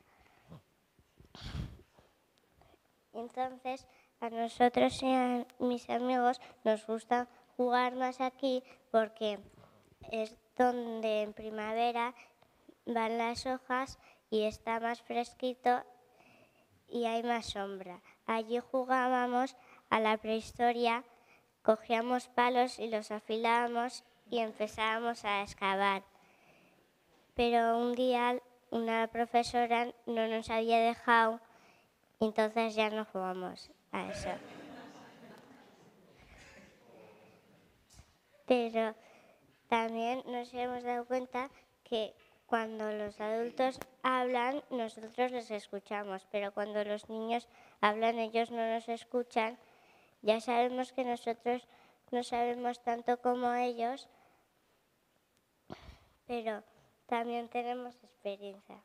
Entonces, a nosotros y a mis amigos nos gusta jugar más aquí porque es donde en primavera van las hojas y está más fresquito y hay más sombra. Allí jugábamos a la prehistoria, cogíamos palos y los afilábamos y empezábamos a excavar. Pero un día una profesora no nos había dejado, entonces ya no jugamos a eso. pero también nos hemos dado cuenta que cuando los adultos hablan, nosotros les escuchamos, pero cuando los niños hablan, ellos no nos escuchan. Ya sabemos que nosotros no sabemos tanto como ellos, pero también tenemos experiencia.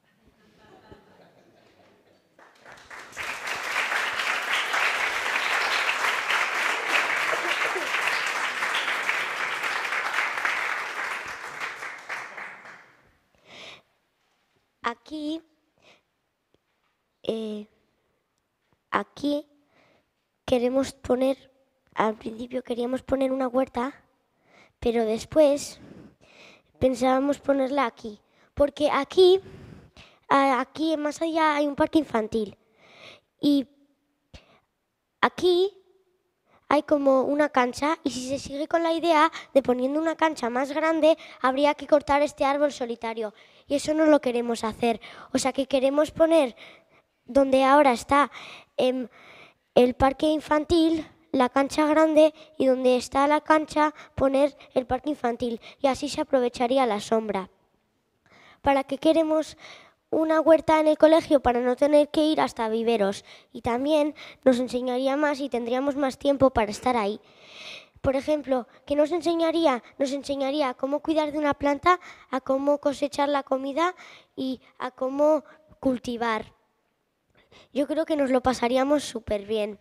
Aquí queremos poner, al principio queríamos poner una huerta, pero después pensábamos ponerla aquí, porque aquí más allá hay un parque infantil y aquí hay como una cancha y si se sigue con la idea de poniendo una cancha más grande habría que cortar este árbol solitario y eso no lo queremos hacer. O sea que queremos poner donde ahora está el parque infantil, la cancha grande y donde está la cancha poner el parque infantil y así se aprovecharía la sombra. ¿Para qué queremos una huerta en el colegio? Para no tener que ir hasta viveros y también nos enseñaría más y tendríamos más tiempo para estar ahí. Por ejemplo, ¿qué nos enseñaría? Nos enseñaría a cómo cuidar de una planta, a cómo cosechar la comida y a cómo cultivar. Yo creo que nos lo pasaríamos súper bien.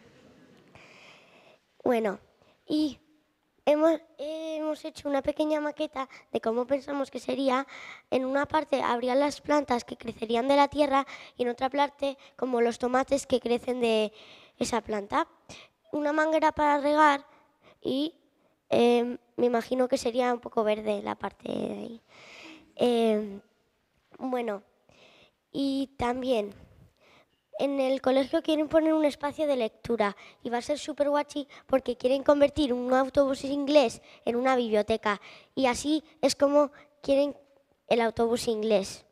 Bueno, y hemos hecho una pequeña maqueta de cómo pensamos que sería. En una parte habría las plantas que crecerían de la tierra y en otra parte como los tomates que crecen de esa planta. Una manguera para regar y me imagino que sería un poco verde la parte de ahí. Bueno, y también en el colegio quieren poner un espacio de lectura y va a ser súper guachi porque quieren convertir un autobús inglés en una biblioteca y así es como quieren el autobús inglés.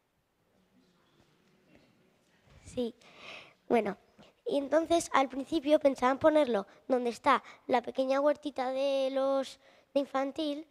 Sí, bueno, y entonces al principio pensaban ponerlo donde está la pequeña huertita de infantil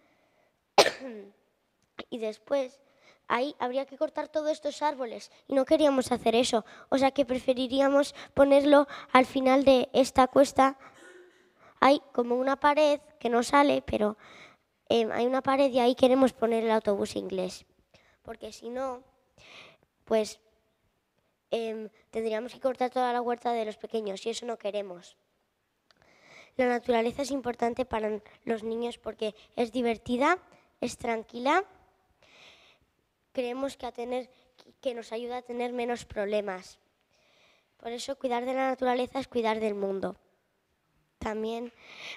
y después ahí habría que cortar todos estos árboles y no queríamos hacer eso. O sea que preferiríamos ponerlo al final de esta cuesta. Hay como una pared que no sale, pero hay una pared y ahí queremos poner el autobús inglés. Porque si no, pues tendríamos que cortar toda la huerta de los pequeños y eso no queremos. La naturaleza es importante para los niños porque es divertida, es tranquila. Creemos que nos ayuda a tener menos problemas. Por eso cuidar de la naturaleza es cuidar del mundo. También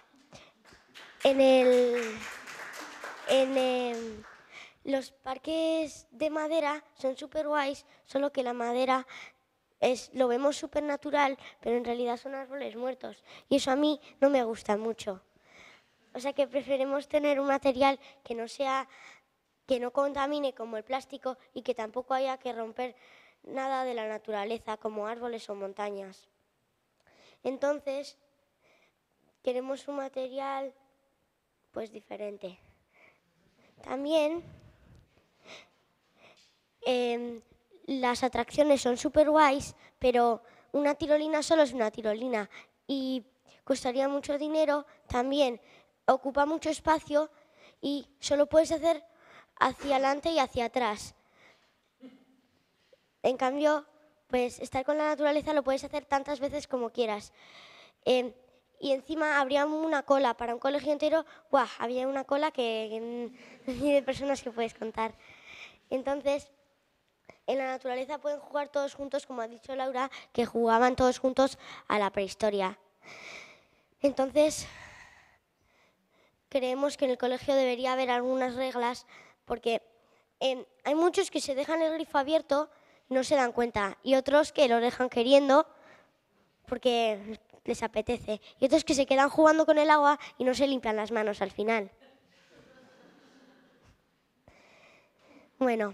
los parques de madera son súper guays, solo que la madera lo vemos súper natural, pero en realidad son árboles muertos. Y eso a mí no me gusta mucho. O sea que preferimos tener un material que no contamine como el plástico y que tampoco haya que romper nada de la naturaleza como árboles o montañas. Entonces, queremos un material pues diferente. También las atracciones son súper guays, pero una tirolina solo es una tirolina y costaría mucho dinero, también ocupa mucho espacio y solo puedes hacer hacia adelante y hacia atrás. En cambio, pues estar con la naturaleza lo puedes hacer tantas veces como quieras. Y encima habría una cola para un colegio entero. ¡Buah! Había una cola de personas que puedes contar. Entonces, en la naturaleza pueden jugar todos juntos, como ha dicho Laura, que jugaban todos juntos a la prehistoria. Entonces, creemos que en el colegio debería haber algunas reglas porque hay muchos que se dejan el grifo abierto y no se dan cuenta y otros que lo dejan queriendo porque les apetece y otros que se quedan jugando con el agua y no se limpian las manos al final. Bueno,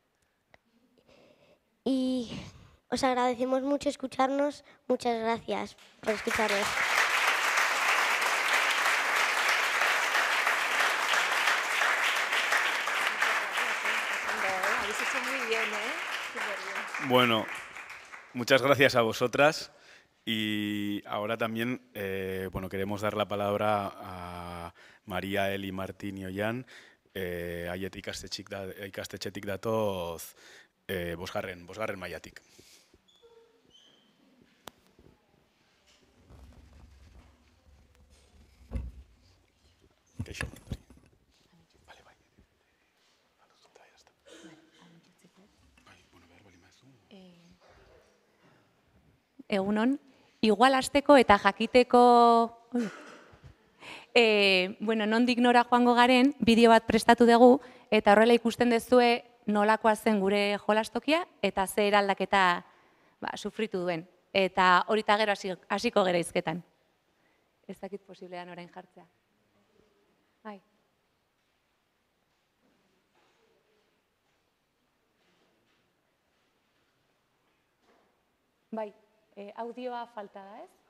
y os agradecemos mucho escucharnos. Muchas gracias por escucharnos. Bueno, muchas gracias a vosotras y ahora también queremos dar la palabra a María, Eli, Martín y Oian. Haietik ikastetxetik datoz bosgarren mailatik. Kaixo. Vale, bai. Egunon, igual hasteko eta jakiteko nondik nora joango garen, bideo bat prestatu dugu, eta horrela ikusten duzue nolakoa zen gure jolastokia, eta ze eraldaketa sufritu duen. Eta horita gero hasiko gera izketan. Ez dakit posiblean orain jartzea. Bai. Bai, audioa falta da, ez?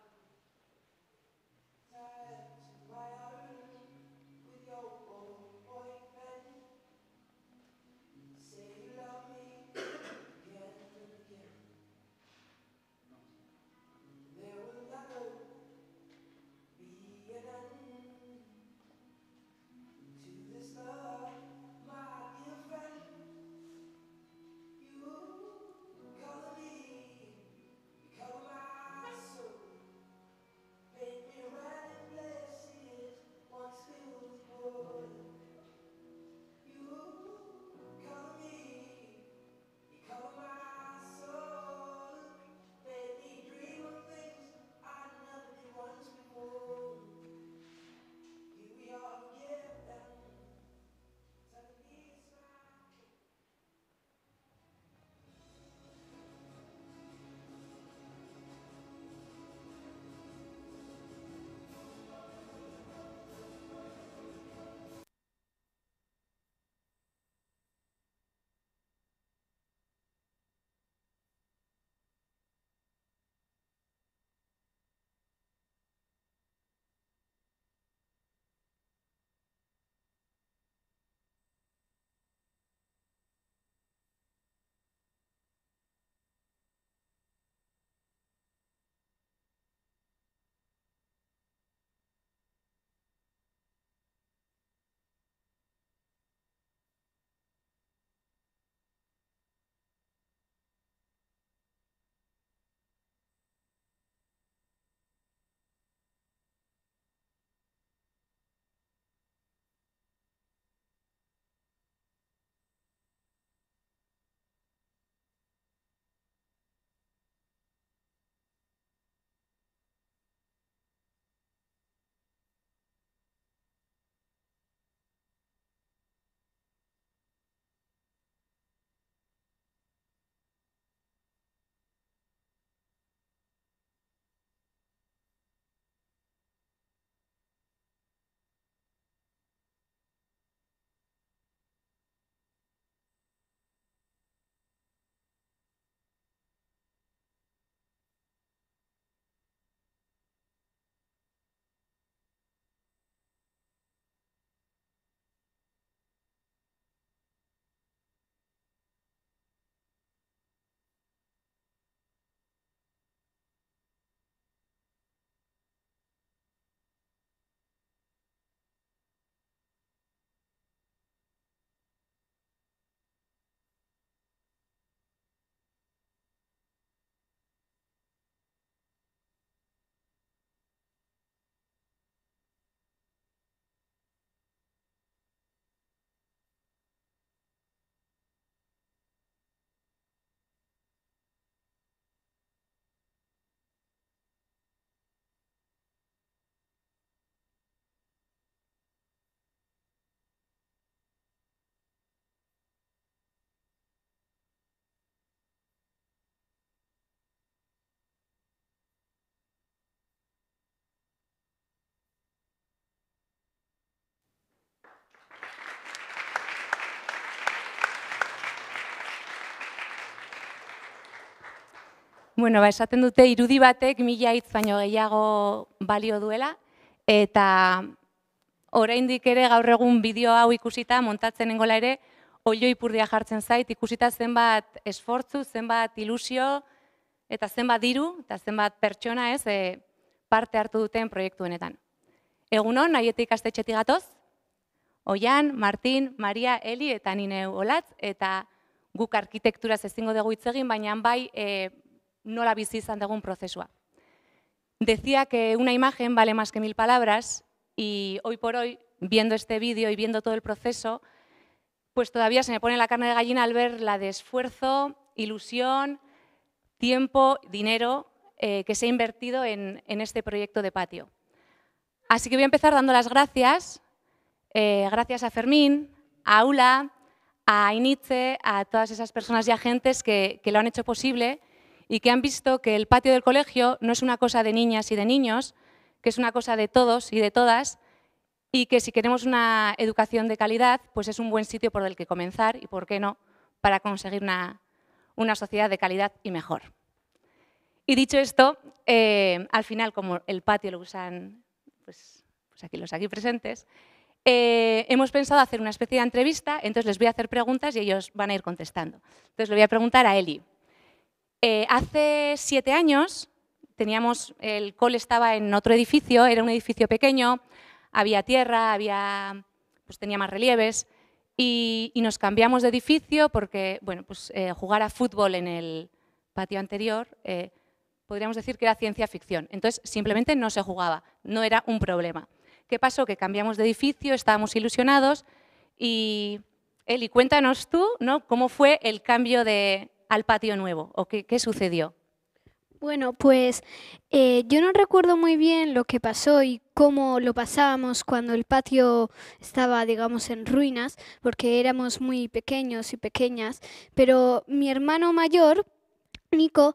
Bueno, esaten dute irudi batek 1000 hitz baino gehiago balio duela, eta oraindik ere gaur egun bideo hau ikusita montatzen nengola ere, oilo ipurdia jartzen zait, ikusita zenbat esfortzu, zenbat ilusio, eta zenbat diru, eta zenbat pertsona ez, parte hartu duten proiektu honetan. Egunon, Naietik Ikastetxetik gatoz, Oian, Martin, Maria, Eli eta ni neu Olatz, eta guk arkitekturaz ezingo dugu hitz egin, baina bai nola bizi izan dugun prozesua. Decía que una imagen vale más que 1000 palabras y hoy por hoy, viendo este vídeo y viendo todo el proceso, pues todavía se me pone la carne de gallina al ver la de esfuerzo, ilusión, tiempo, dinero que se ha invertido en este proyecto de patio. Así que voy a empezar dando las gracias, gracias a Fermín, a Aula, a Initze, a todas esas personas y agentes que lo han hecho posible y que han visto que el patio del colegio no es una cosa de niñas y de niños, que es una cosa de todos y de todas, y que si queremos una educación de calidad, pues es un buen sitio por el que comenzar y, por qué no, para conseguir una sociedad de calidad y mejor. Y dicho esto, al final, como el patio lo usan pues aquí los aquí presentes, hemos pensado hacer una especie de entrevista, entonces les voy a hacer preguntas y ellos van a ir contestando. Entonces le voy a preguntar a Eli. Hace 7 años el cole estaba en otro edificio, era un edificio pequeño, había tierra, pues tenía más relieves y nos cambiamos de edificio porque bueno, pues, jugar a fútbol en el patio anterior podríamos decir que era ciencia ficción. Entonces simplemente no se jugaba, no era un problema. ¿Qué pasó? Que cambiamos de edificio, estábamos ilusionados y Eli, cuéntanos tú, ¿no? ¿Cómo fue el cambio al patio nuevo o qué sucedió? Bueno, pues yo no recuerdo muy bien lo que pasó y cómo lo pasábamos cuando el patio estaba, digamos, en ruinas, porque éramos muy pequeños y pequeñas, pero mi hermano mayor, Nico,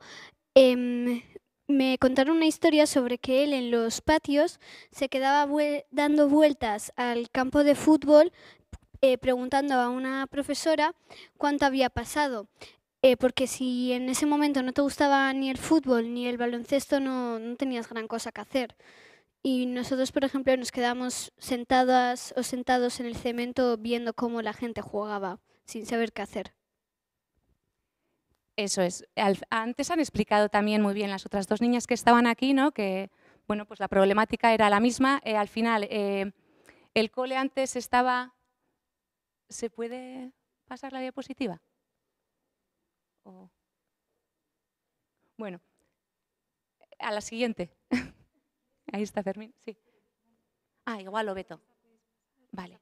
me contaron una historia sobre que él en los patios se quedaba dando vueltas al campo de fútbol preguntando a una profesora cuánto había pasado. Porque si en ese momento no te gustaba ni el fútbol ni el baloncesto, no tenías gran cosa que hacer. Y nosotros, por ejemplo, nos quedamos sentadas o sentados en el cemento viendo cómo la gente jugaba, sin saber qué hacer. Eso es. Antes han explicado también muy bien las otras 2 niñas que estaban aquí, ¿no? Que bueno, pues la problemática era la misma. Al final, el cole antes estaba... ¿Se puede pasar la diapositiva? Bueno, a la siguiente. Ahí está Fermín, sí. Igual lo veto. Vale.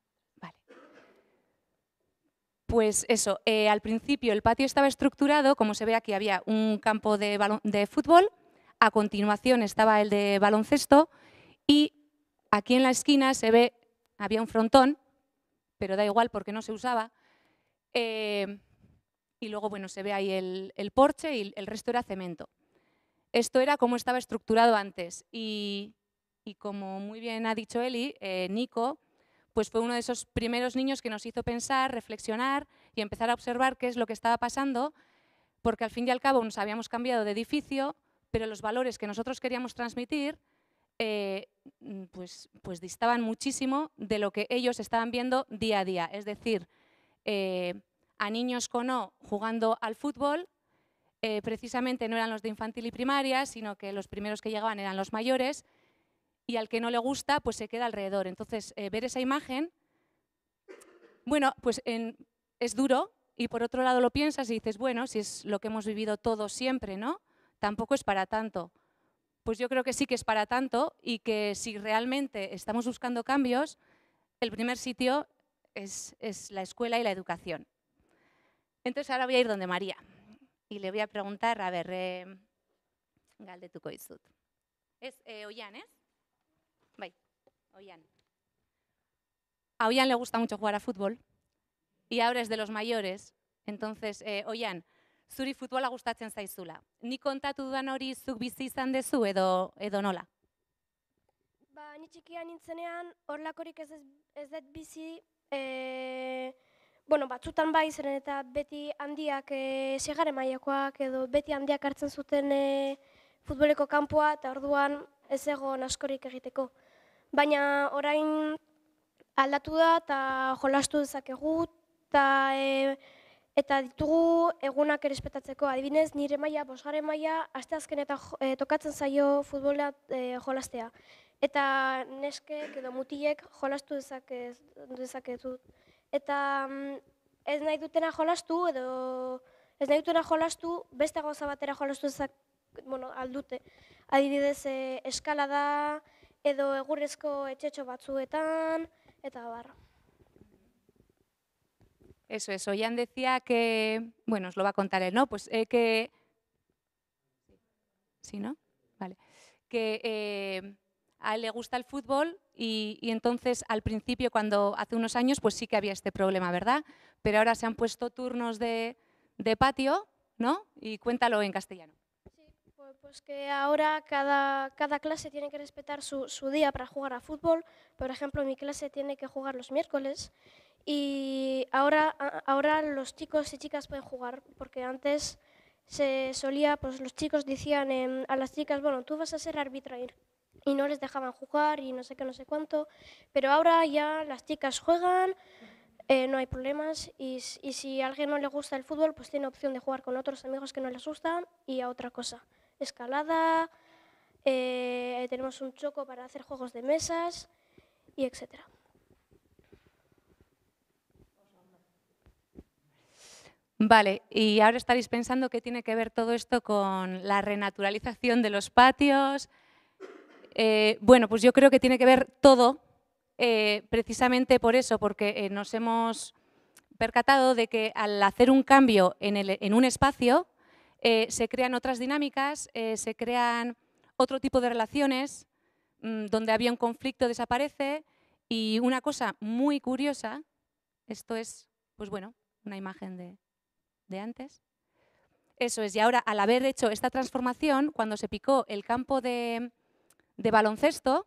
Pues eso, al principio el patio estaba estructurado, como se ve aquí había un campo de fútbol, a continuación estaba el de baloncesto y aquí en la esquina se ve, había un frontón, pero da igual porque no se usaba. Y luego, bueno, se ve ahí el porche y el resto era cemento. Esto era como estaba estructurado antes y como muy bien ha dicho Eli, Nico, pues fue uno de esos primeros niños que nos hizo pensar, reflexionar y empezar a observar qué es lo que estaba pasando, porque al fin y al cabo nos habíamos cambiado de edificio, pero los valores que nosotros queríamos transmitir pues distaban muchísimo de lo que ellos estaban viendo día a día. Es decir, a niños con O jugando al fútbol, precisamente no eran los de infantil y primaria, sino que los primeros que llegaban eran los mayores y al que no le gusta pues se queda alrededor. Entonces, ver esa imagen, bueno, pues es duro y por otro lado lo piensas y dices, bueno, si es lo que hemos vivido todos siempre, ¿no? Tampoco es para tanto. Pues yo creo que sí que es para tanto y que si realmente estamos buscando cambios, el primer sitio es la escuela y la educación. Entonces ahora voy a ir donde María y le voy a preguntar, a ver, galdetuko dizut. Es Oian, ¿eh? Bai, Oian. A Oian le gusta mucho jugar a fútbol y ahora es de los mayores. Entonces, Oian, zuri futbola gustatzen zaizula. Ni kontatu dudan hori zuk bizi izan dezu edo nola? Ni txikia nintzenean horlakorik ez dut bizi, batzutan bai zeren eta beti handiak seigarren mailakoak edo beti handiak hartzen zuten futboleko kanpoa eta orduan ez egon askorik egiteko. Baina orain aldatu da eta jolastu dezakegu eta ditugu egunak errespetatzeko. Adibidez, nire maila, 5. maila, asteazken eta tokatzen zaio futbola jolastea. Eta neskek edo mutilek jolastu dezakezut. Eta ez nahi dutena jolastu edo ez nahi dutena jolastu beste gauza batera jolastu aldute. Adibidez, eskalada edo egurrezko etxetxo batzuetan eta barra. Eso, Ollán decía que, bueno, os lo va a contar él, ¿no? Pues que... ¿Sí, no? Vale. Que a él le gusta el fútbol y entonces al principio, cuando hace unos años, pues sí que había este problema, ¿verdad? Pero ahora se han puesto turnos de patio, ¿no? Y cuéntalo en castellano. Sí, pues que ahora cada clase tiene que respetar su día para jugar a fútbol. Por ejemplo, mi clase tiene que jugar los miércoles. Y ahora los chicos y chicas pueden jugar, porque antes se solía, pues los chicos decían a las chicas, bueno, tú vas a ser árbitra y no les dejaban jugar y no sé qué, no sé cuánto, pero ahora ya las chicas juegan, no hay problemas y si a alguien no le gusta el fútbol, pues tiene opción de jugar con otros amigos que no les gustan y a otra cosa, escalada, tenemos un choco para hacer juegos de mesas y etcétera. Vale, y ahora estaréis pensando qué tiene que ver todo esto con la renaturalización de los patios. Bueno, pues yo creo que tiene que ver todo, precisamente por eso, porque nos hemos percatado de que al hacer un cambio en un espacio se crean otras dinámicas, se crean otro tipo de relaciones, donde había un conflicto desaparece y una cosa muy curiosa, esto es, pues bueno, una imagen de antes. Eso es, y ahora al haber hecho esta transformación, cuando se picó el campo de baloncesto,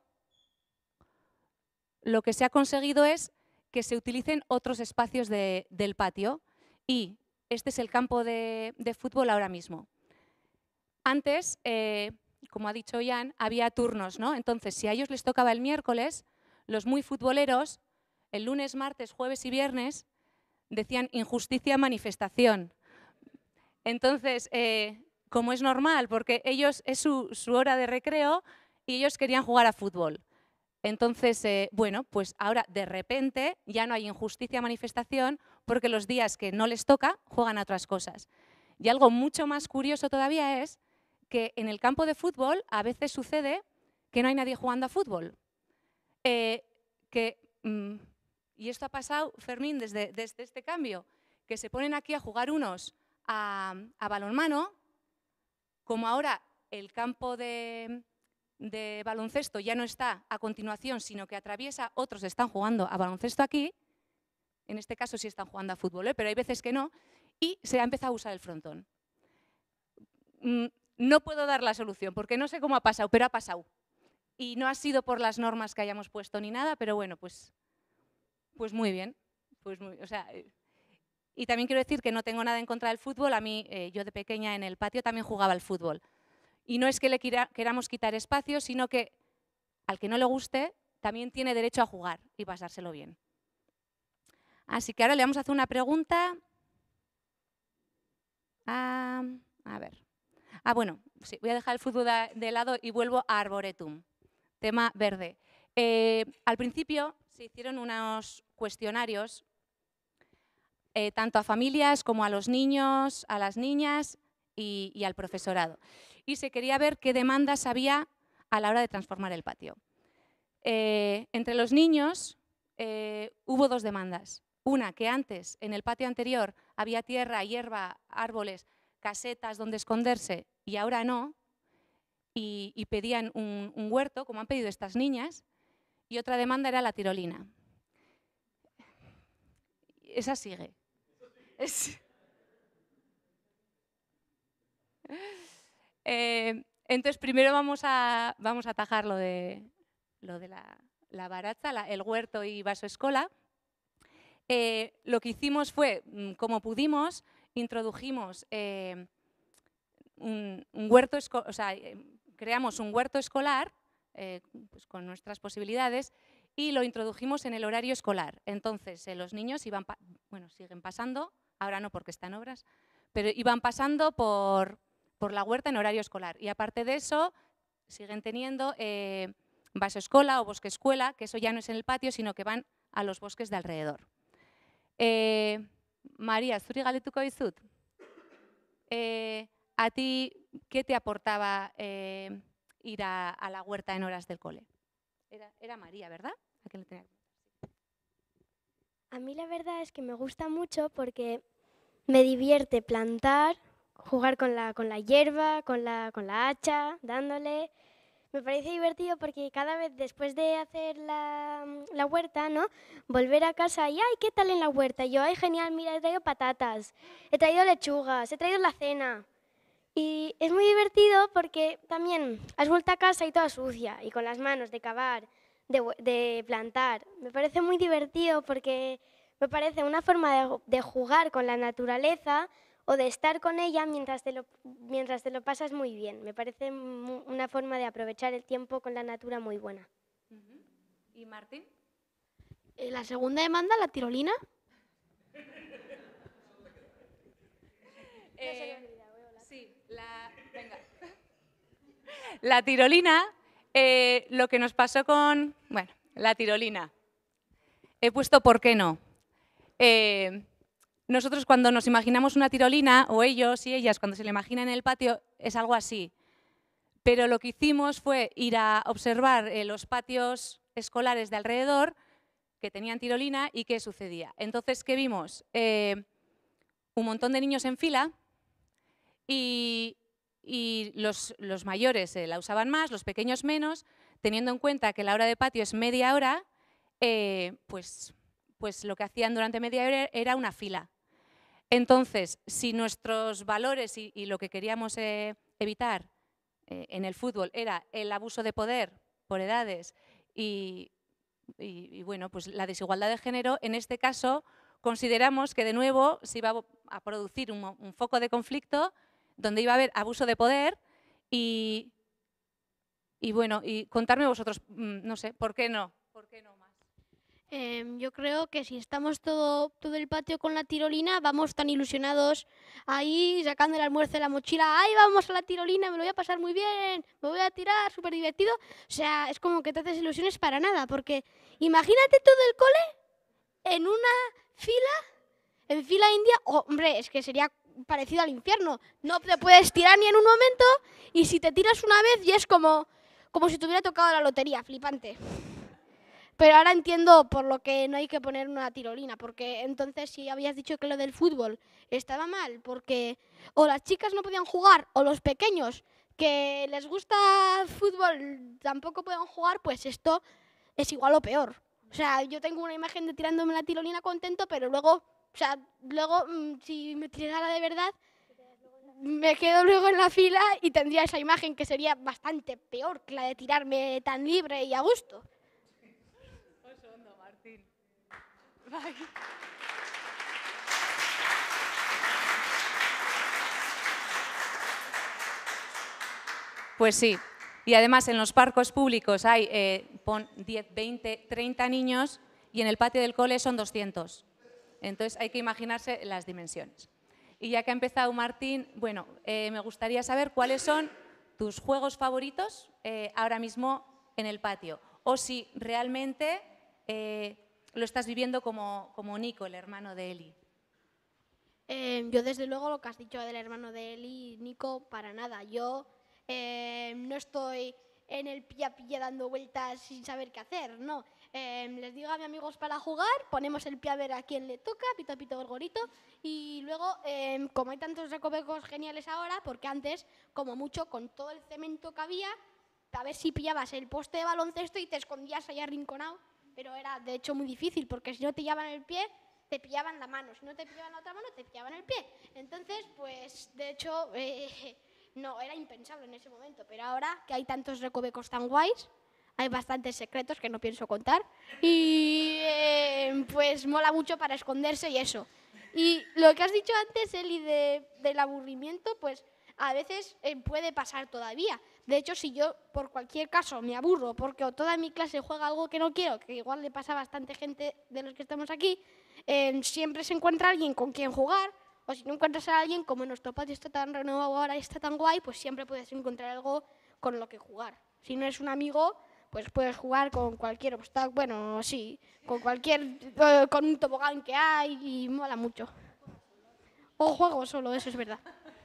lo que se ha conseguido es que se utilicen otros espacios del patio y este es el campo de fútbol ahora mismo. Antes, como ha dicho Ian, había turnos, ¿no? Entonces, si a ellos les tocaba el miércoles, los muy futboleros, el lunes, martes, jueves y viernes, decían injusticia, manifestación. Entonces, como es normal, porque ellos es su hora de recreo y ellos querían jugar a fútbol. Entonces, bueno, pues ahora de repente ya no hay injusticia, manifestación, porque los días que no les toca juegan a otras cosas. Y algo mucho más curioso todavía es que en el campo de fútbol a veces sucede que no hay nadie jugando a fútbol. Y esto ha pasado, Fermín, desde este cambio, que se ponen aquí a jugar unos a balonmano, como ahora el campo de baloncesto ya no está a continuación, sino que atraviesa, otros están jugando a baloncesto aquí, en este caso sí están jugando a fútbol, pero hay veces que no, y se ha empezado a usar el frontón. No puedo dar la solución, porque no sé cómo ha pasado, pero ha pasado. Y no ha sido por las normas que hayamos puesto ni nada, pero bueno, pues muy bien. Y también quiero decir que no tengo nada en contra del fútbol. A mí, yo de pequeña en el patio también jugaba al fútbol. Y no es que le queramos quitar espacio, sino que al que no le guste también tiene derecho a jugar y pasárselo bien. Así que ahora le vamos a hacer una pregunta. A ver. Bueno, sí, voy a dejar el fútbol de lado y vuelvo a Arboretum, tema verde. Al principio se hicieron unos cuestionarios tanto a familias como a los niños, a las niñas y al profesorado. Y se quería ver qué demandas había a la hora de transformar el patio. Entre los niños hubo dos demandas. Una, que antes, en el patio anterior, había tierra, hierba, árboles, casetas donde esconderse y ahora no. Y pedían un huerto, como han pedido estas niñas. Y otra demanda era la tirolina. Esa sigue. Entonces, primero vamos a atajar lo de la baratza, el huerto y vasoescola. Lo que hicimos fue, como pudimos, introdujimos un huerto, creamos un huerto escolar pues con nuestras posibilidades y lo introdujimos en el horario escolar. Entonces, los niños iban, siguen pasando, ahora no porque están obras, pero iban pasando por la huerta en horario escolar. Y aparte de eso, siguen teniendo basoescola o bosque escuela, que eso ya no es en el patio, sino que van a los bosques de alrededor. María, zuri galdetuko dizut? ¿A ti qué te aportaba ir a la huerta en horas del cole? Era María, ¿verdad? ¿A quién le tenía que preguntar? A mí la verdad es que me gusta mucho porque me divierte plantar, jugar con la hierba, con la hacha, dándole. Me parece divertido porque cada vez después de hacer la huerta, ¿no? Volver a casa y ¡ay, qué tal en la huerta! Y yo, ¡ay, genial! Mira, he traído patatas, he traído lechugas, he traído la cena. Y es muy divertido porque también has vuelto a casa y toda sucia, y con las manos de cavar, de plantar. Me parece muy divertido porque me parece una forma de jugar con la naturaleza o de estar con ella mientras te lo pasas muy bien. Me parece una forma de aprovechar el tiempo con la natura muy buena. ¿Y Martín? La segunda demanda, la tirolina. Sí, venga. La tirolina, lo que nos pasó con... Bueno, la tirolina. He puesto ¿por qué no? Nosotros cuando nos imaginamos una tirolina, o ellos y ellas cuando se la imaginan en el patio, es algo así. Pero lo que hicimos fue ir a observar los patios escolares de alrededor que tenían tirolina y qué sucedía. Entonces, ¿qué vimos? Un montón de niños en fila y los mayores la usaban más, los pequeños menos, teniendo en cuenta que la hora de patio es media hora, pues lo que hacían durante media hora era una fila. Entonces, si nuestros valores y lo que queríamos evitar en el fútbol era el abuso de poder por edades y bueno, pues la desigualdad de género, en este caso consideramos que de nuevo se iba a producir un foco de conflicto donde iba a haber abuso de poder y bueno, y contarme vosotros, no sé, ¿por qué no? ¿Por qué no más? Yo creo que si estamos todo el patio con la tirolina, vamos tan ilusionados ahí sacando el almuerzo de la mochila, ¡ay, vamos a la tirolina, me lo voy a pasar muy bien, me voy a tirar, súper divertido! O sea, es como que te haces ilusiones para nada, porque imagínate todo el cole en una fila, en fila india, hombre, es que sería parecido al infierno, no te puedes tirar ni en un momento y si te tiras una vez ya es como si te hubiera tocado la lotería, flipante. Pero ahora entiendo por lo que no hay que poner una tirolina, porque entonces si habías dicho que lo del fútbol estaba mal, porque o las chicas no podían jugar o los pequeños que les gusta fútbol tampoco pueden jugar, pues esto es igual o peor. O sea, yo tengo una imagen de tirándome la tirolina contento, pero luego, si me tirara de verdad, me quedo luego en la fila y tendría esa imagen que sería bastante peor que la de tirarme tan libre y a gusto. Pues sí, y además en los parques públicos hay 10, 20, 30 niños y en el patio del cole son 200. Entonces hay que imaginarse las dimensiones. Y ya que ha empezado Martín, bueno, me gustaría saber cuáles son tus juegos favoritos ahora mismo en el patio o si realmente lo estás viviendo como Nico, el hermano de Eli. Yo desde luego lo que has dicho del hermano de Eli, Nico, para nada. Yo no estoy en el pilla-pilla dando vueltas sin saber qué hacer, no. Les digo a mis amigos para jugar, ponemos el pie a ver a quién le toca, pito, pito, gorgorito, y luego, como hay tantos recovecos geniales ahora, porque antes, como mucho, con todo el cemento que había, a ver si pillabas el poste de baloncesto y te escondías ahí arrinconado, pero era de hecho muy difícil, porque si no te pillaban el pie, te pillaban la mano, si no te pillaban la otra mano, te pillaban el pie. Entonces, pues, de hecho, no, era impensable en ese momento, pero ahora que hay tantos recovecos tan guays, hay bastantes secretos que no pienso contar y pues mola mucho para esconderse y eso. Y lo que has dicho antes, Eli, del aburrimiento, pues a veces puede pasar todavía. De hecho, si yo por cualquier caso me aburro porque toda mi clase juega algo que no quiero, que igual le pasa a bastante gente de los que estamos aquí, siempre se encuentra alguien con quien jugar, o si no encuentras a alguien, como nuestro patio está tan renovado ahora y está tan guay, pues siempre puedes encontrar algo con lo que jugar. Si no eres un amigo, pues puedes jugar con cualquier obstáculo, bueno, sí, con un tobogán que hay y mola mucho. O juego solo, eso es verdad.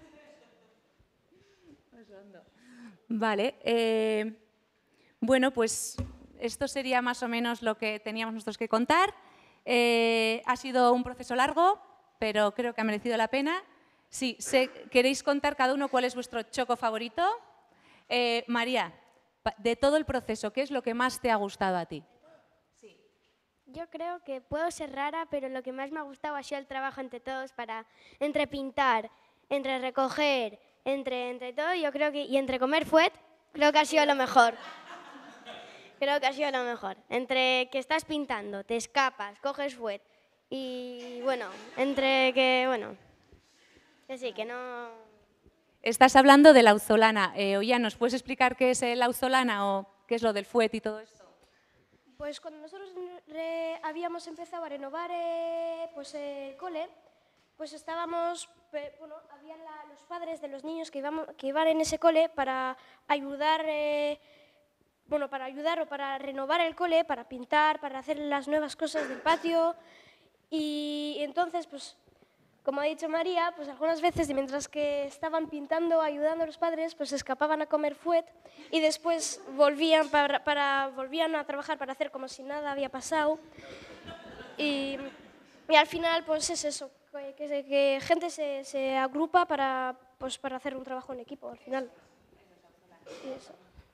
Vale, bueno, pues esto sería más o menos lo que teníamos nosotros que contar. Ha sido un proceso largo, pero creo que ha merecido la pena. Sí, ¿queréis contar cada uno cuál es vuestro choco favorito? María, de todo el proceso, ¿qué es lo que más te ha gustado a ti? Yo creo que puedo ser rara, pero lo que más me ha gustado ha sido el trabajo entre todos entre pintar, entre recoger, entre todo, yo creo que, y entre comer fuet, creo que ha sido lo mejor. Creo que ha sido lo mejor. Entre que estás pintando, te escapas, coges fuet y bueno, entre que, bueno, que sí, que no... Estás hablando de la auzolana. Oya, ¿nos puedes explicar qué es la auzolana o qué es lo del fuet y todo esto? Pues cuando nosotros habíamos empezado a renovar pues, el cole, pues estábamos, bueno, habían los padres de los niños que iban en ese cole para ayudar, bueno, para ayudar o para renovar el cole, para pintar, para hacer las nuevas cosas del patio. Y entonces, pues, como ha dicho María, pues algunas veces, mientras que estaban pintando, ayudando a los padres, pues se escapaban a comer fuet y después volvían volvían a trabajar para hacer como si nada había pasado. Y al final, pues es eso, que gente se agrupa pues, para hacer un trabajo en equipo, al final. Y eso.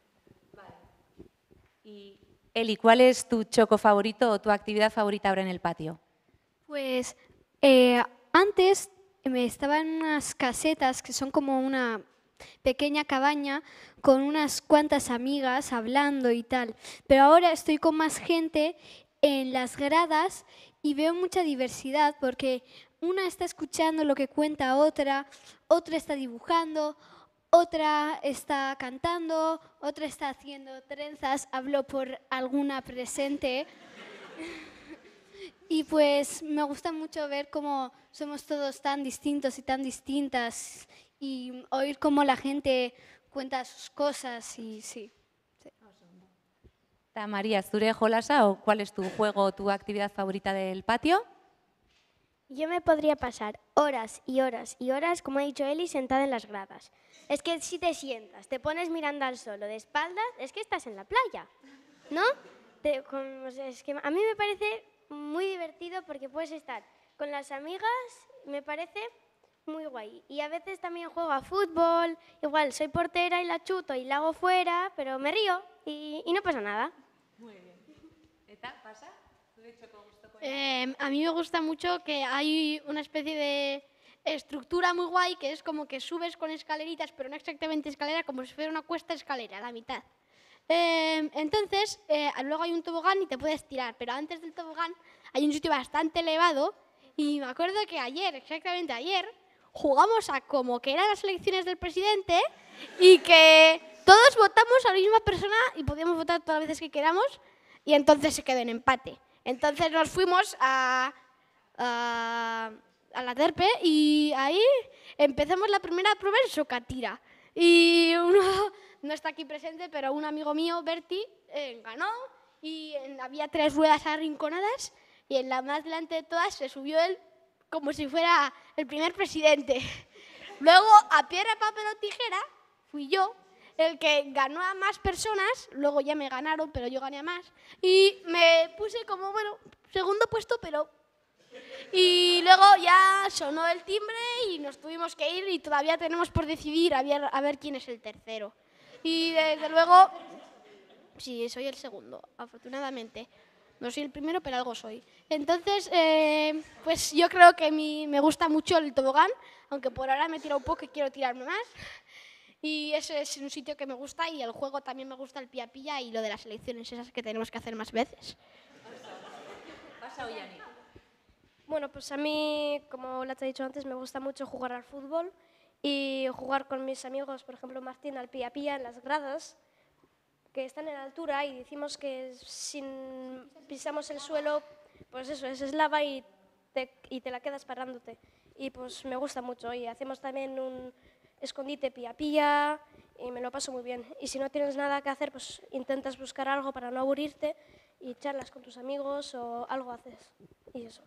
Y Eli, ¿cuál es tu choco favorito o tu actividad favorita ahora en el patio? Pues antes estaba en unas casetas que son como una pequeña cabaña con unas cuantas amigas hablando y tal, pero ahora estoy con más gente en las gradas y veo mucha diversidad porque una está escuchando lo que cuenta otra está dibujando, otra está cantando, otra está haciendo trenzas, hablo por alguna presente. Y pues me gusta mucho ver cómo somos todos tan distintos y tan distintas y oír cómo la gente cuenta sus cosas y sí. María, ¿zure jolasa o cuál es tu juego o tu actividad favorita del patio? Yo me podría pasar horas y horas y horas, como ha dicho Eli, sentada en las gradas. Es que si te sientas, te pones mirando al suelo de espaldas, es que estás en la playa, ¿no? Es que a mí me parece muy divertido porque puedes estar con las amigas, me parece muy guay. Y a veces también juego a fútbol, igual soy portera y la chuto y la hago fuera, pero me río y no pasa nada. Muy bien. ¿Eta, pasa? A mí me gusta mucho que hay una especie de estructura muy guay que es como que subes con escaleritas, pero no exactamente escalera, como si fuera una cuesta escalera a la mitad. Entonces, luego hay un tobogán y te puedes tirar, pero antes del tobogán hay un sitio bastante elevado y me acuerdo que ayer, exactamente ayer, jugamos a como que eran las elecciones del presidente y que todos votamos a la misma persona y podíamos votar todas las veces que queramos y entonces se quedó en empate. Entonces nos fuimos a la Terpe y ahí empezamos la primera prueba en Socatira. Y uno no está aquí presente, pero un amigo mío, Berti, ganó y había 3 ruedas arrinconadas y en la más delante de todas se subió él como si fuera el primer presidente. Luego, a piedra, papel o tijera, fui yo el que ganó a más personas, luego ya me ganaron, pero yo gané a más, y me puse como, bueno, segundo puesto, pero... Y luego ya sonó el timbre y nos tuvimos que ir y todavía tenemos por decidir a ver quién es el tercero. Y desde luego, sí, soy el segundo, afortunadamente. No soy el primero, pero algo soy. Entonces, pues yo creo que me gusta mucho el tobogán, aunque por ahora me he tirado un poco y quiero tirarme más. Y ese es un sitio que me gusta y el juego también me gusta, el pilla-pilla y lo de las elecciones esas que tenemos que hacer más veces. Pasa, Bueno, pues a mí, como la te he dicho antes, me gusta mucho jugar al fútbol y jugar con mis amigos, por ejemplo Martín, al pía-pía en las gradas, que están en altura y decimos que si pisamos el suelo, pues eso, es lava y te la quedas parándote. Y pues me gusta mucho. Y hacemos también un escondite pía-pía y me lo paso muy bien. Y si no tienes nada que hacer, pues intentas buscar algo para no aburrirte y charlas con tus amigos o algo haces. Y eso.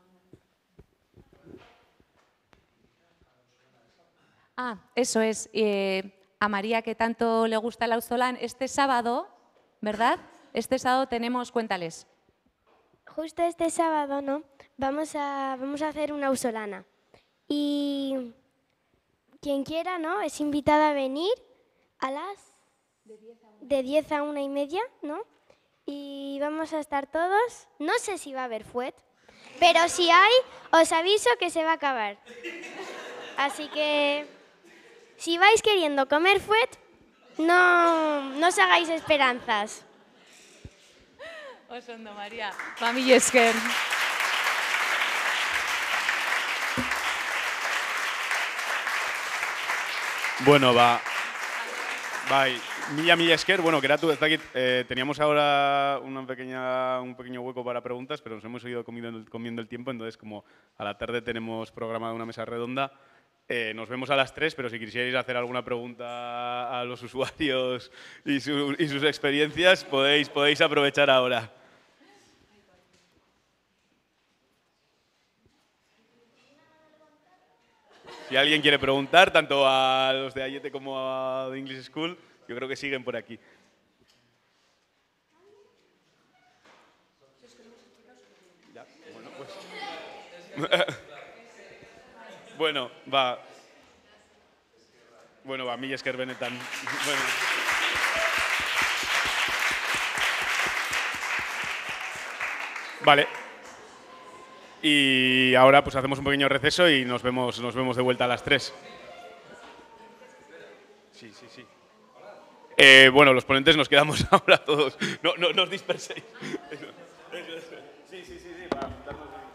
Eso es. A María, que tanto le gusta el auzolán, este sábado, ¿verdad? Este sábado tenemos, cuéntales. Justo este sábado, ¿no? Vamos a hacer una auzolana. Y quien quiera, ¿no? Es invitada a venir a las de 10 a 1:30, ¿no? Y vamos a estar todos. No sé si va a haber fuet, pero si hay, os aviso que se va a acabar. Así que si vais queriendo comer fuet, no os hagáis esperanzas. Oso ondo, María. Mila esker. Bueno, bai, mila esker. Bueno, geratu, ez dakit, teníamos ahora un pequeño hueco para preguntas, pero nos hemos ido comiendo el tiempo, entonces como a la tarde tenemos programada una mesa redonda, nos vemos a las 3, pero si quisierais hacer alguna pregunta a los usuarios y sus experiencias, podéis aprovechar ahora. Si alguien quiere preguntar, tanto a los de Ayete como a The English School, yo creo que siguen por aquí. Ya, bueno, pues. Bueno, mila esker benetan. Bueno. Vale. Y ahora pues hacemos un pequeño receso y nos vemos de vuelta a las 3. Sí. Bueno, los ponentes nos quedamos ahora todos. No os disperséis. Sí, para juntarnos.